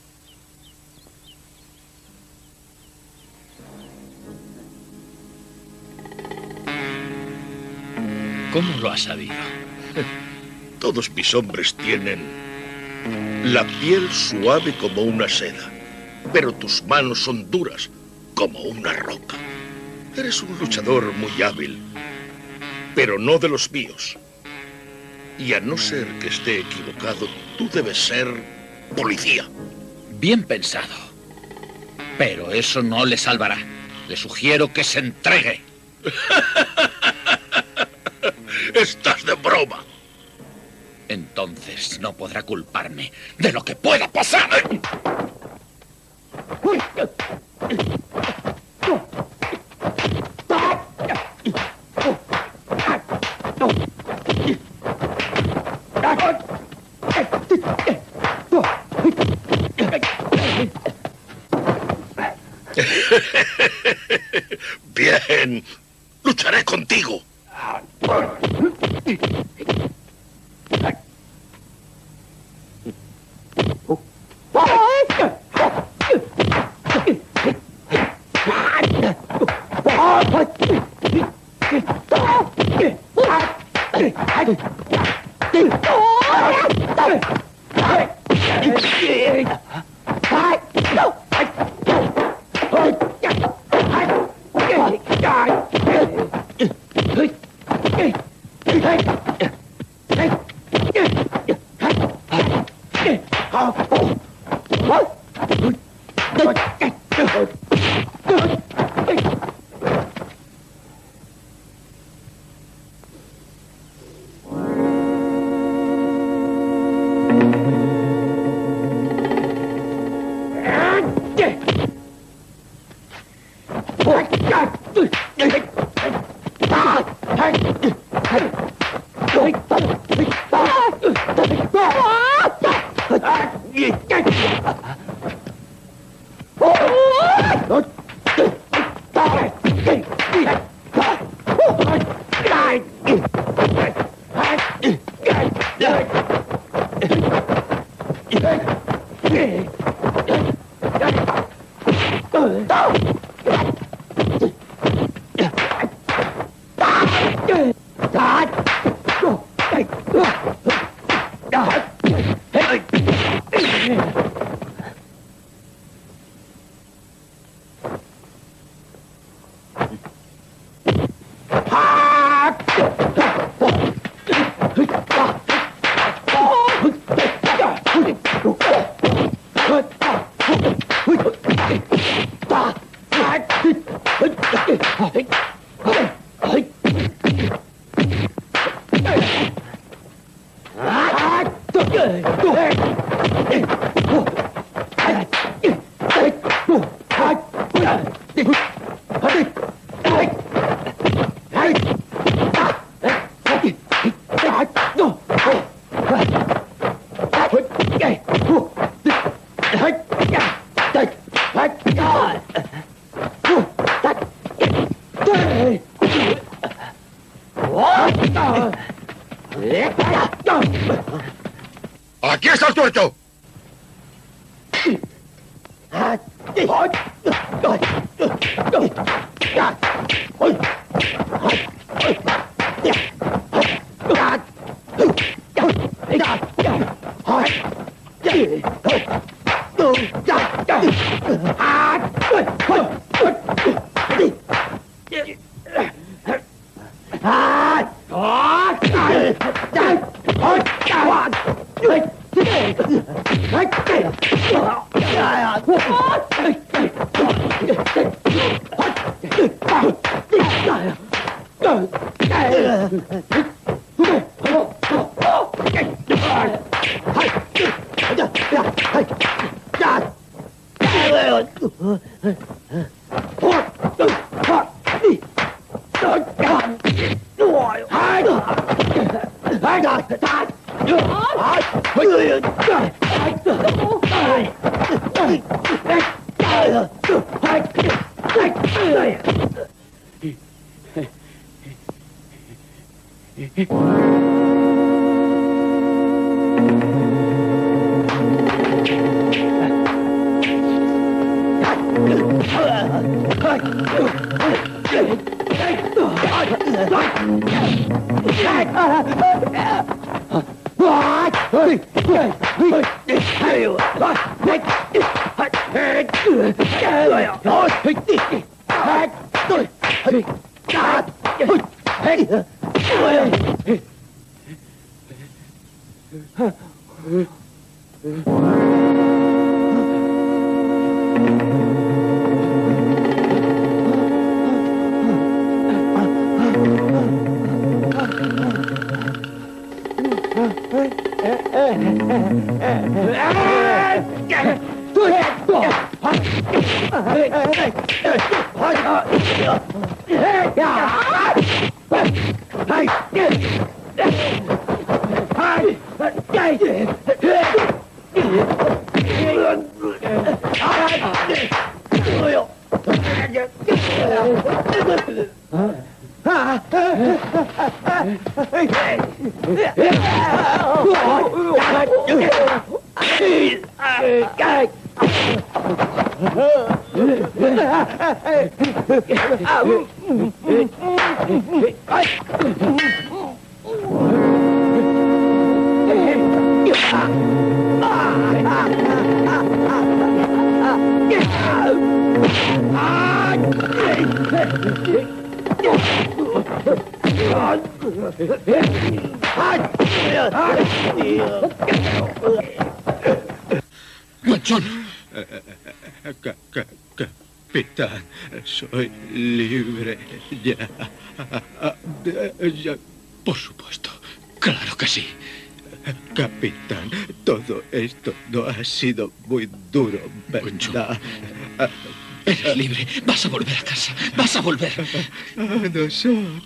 ¿Cómo lo has sabido? Todos mis hombres tienen la piel suave como una seda, pero tus manos son duras como una roca. Eres un luchador muy hábil, pero no de los míos. Y a no ser que esté equivocado, tú debes ser policía. Bien pensado. Pero eso no le salvará. Le sugiero que se entregue. ¡Estás de broma! Entonces no podrá culparme de lo que pueda pasar. Bien, lucharé contigo. ¡Aquí está el tuerto! John. Capitán, soy libre ya. Por supuesto. Claro que sí. Capitán, todo esto no ha sido muy duro, ¿verdad? Eres libre. Vas a volver a casa. Vas a volver. A nosotros.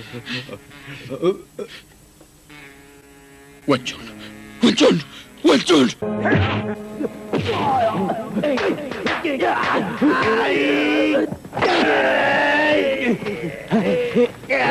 Wenchun. Wenchun. Wenchun.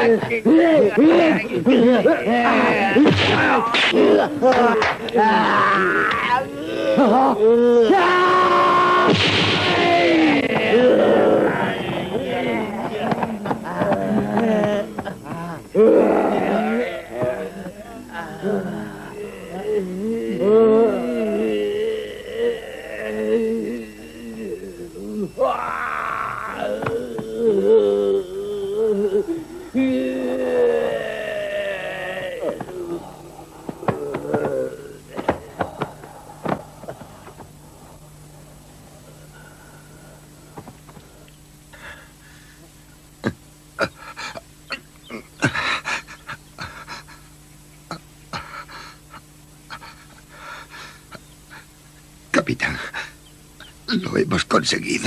Capitán, lo hemos conseguido.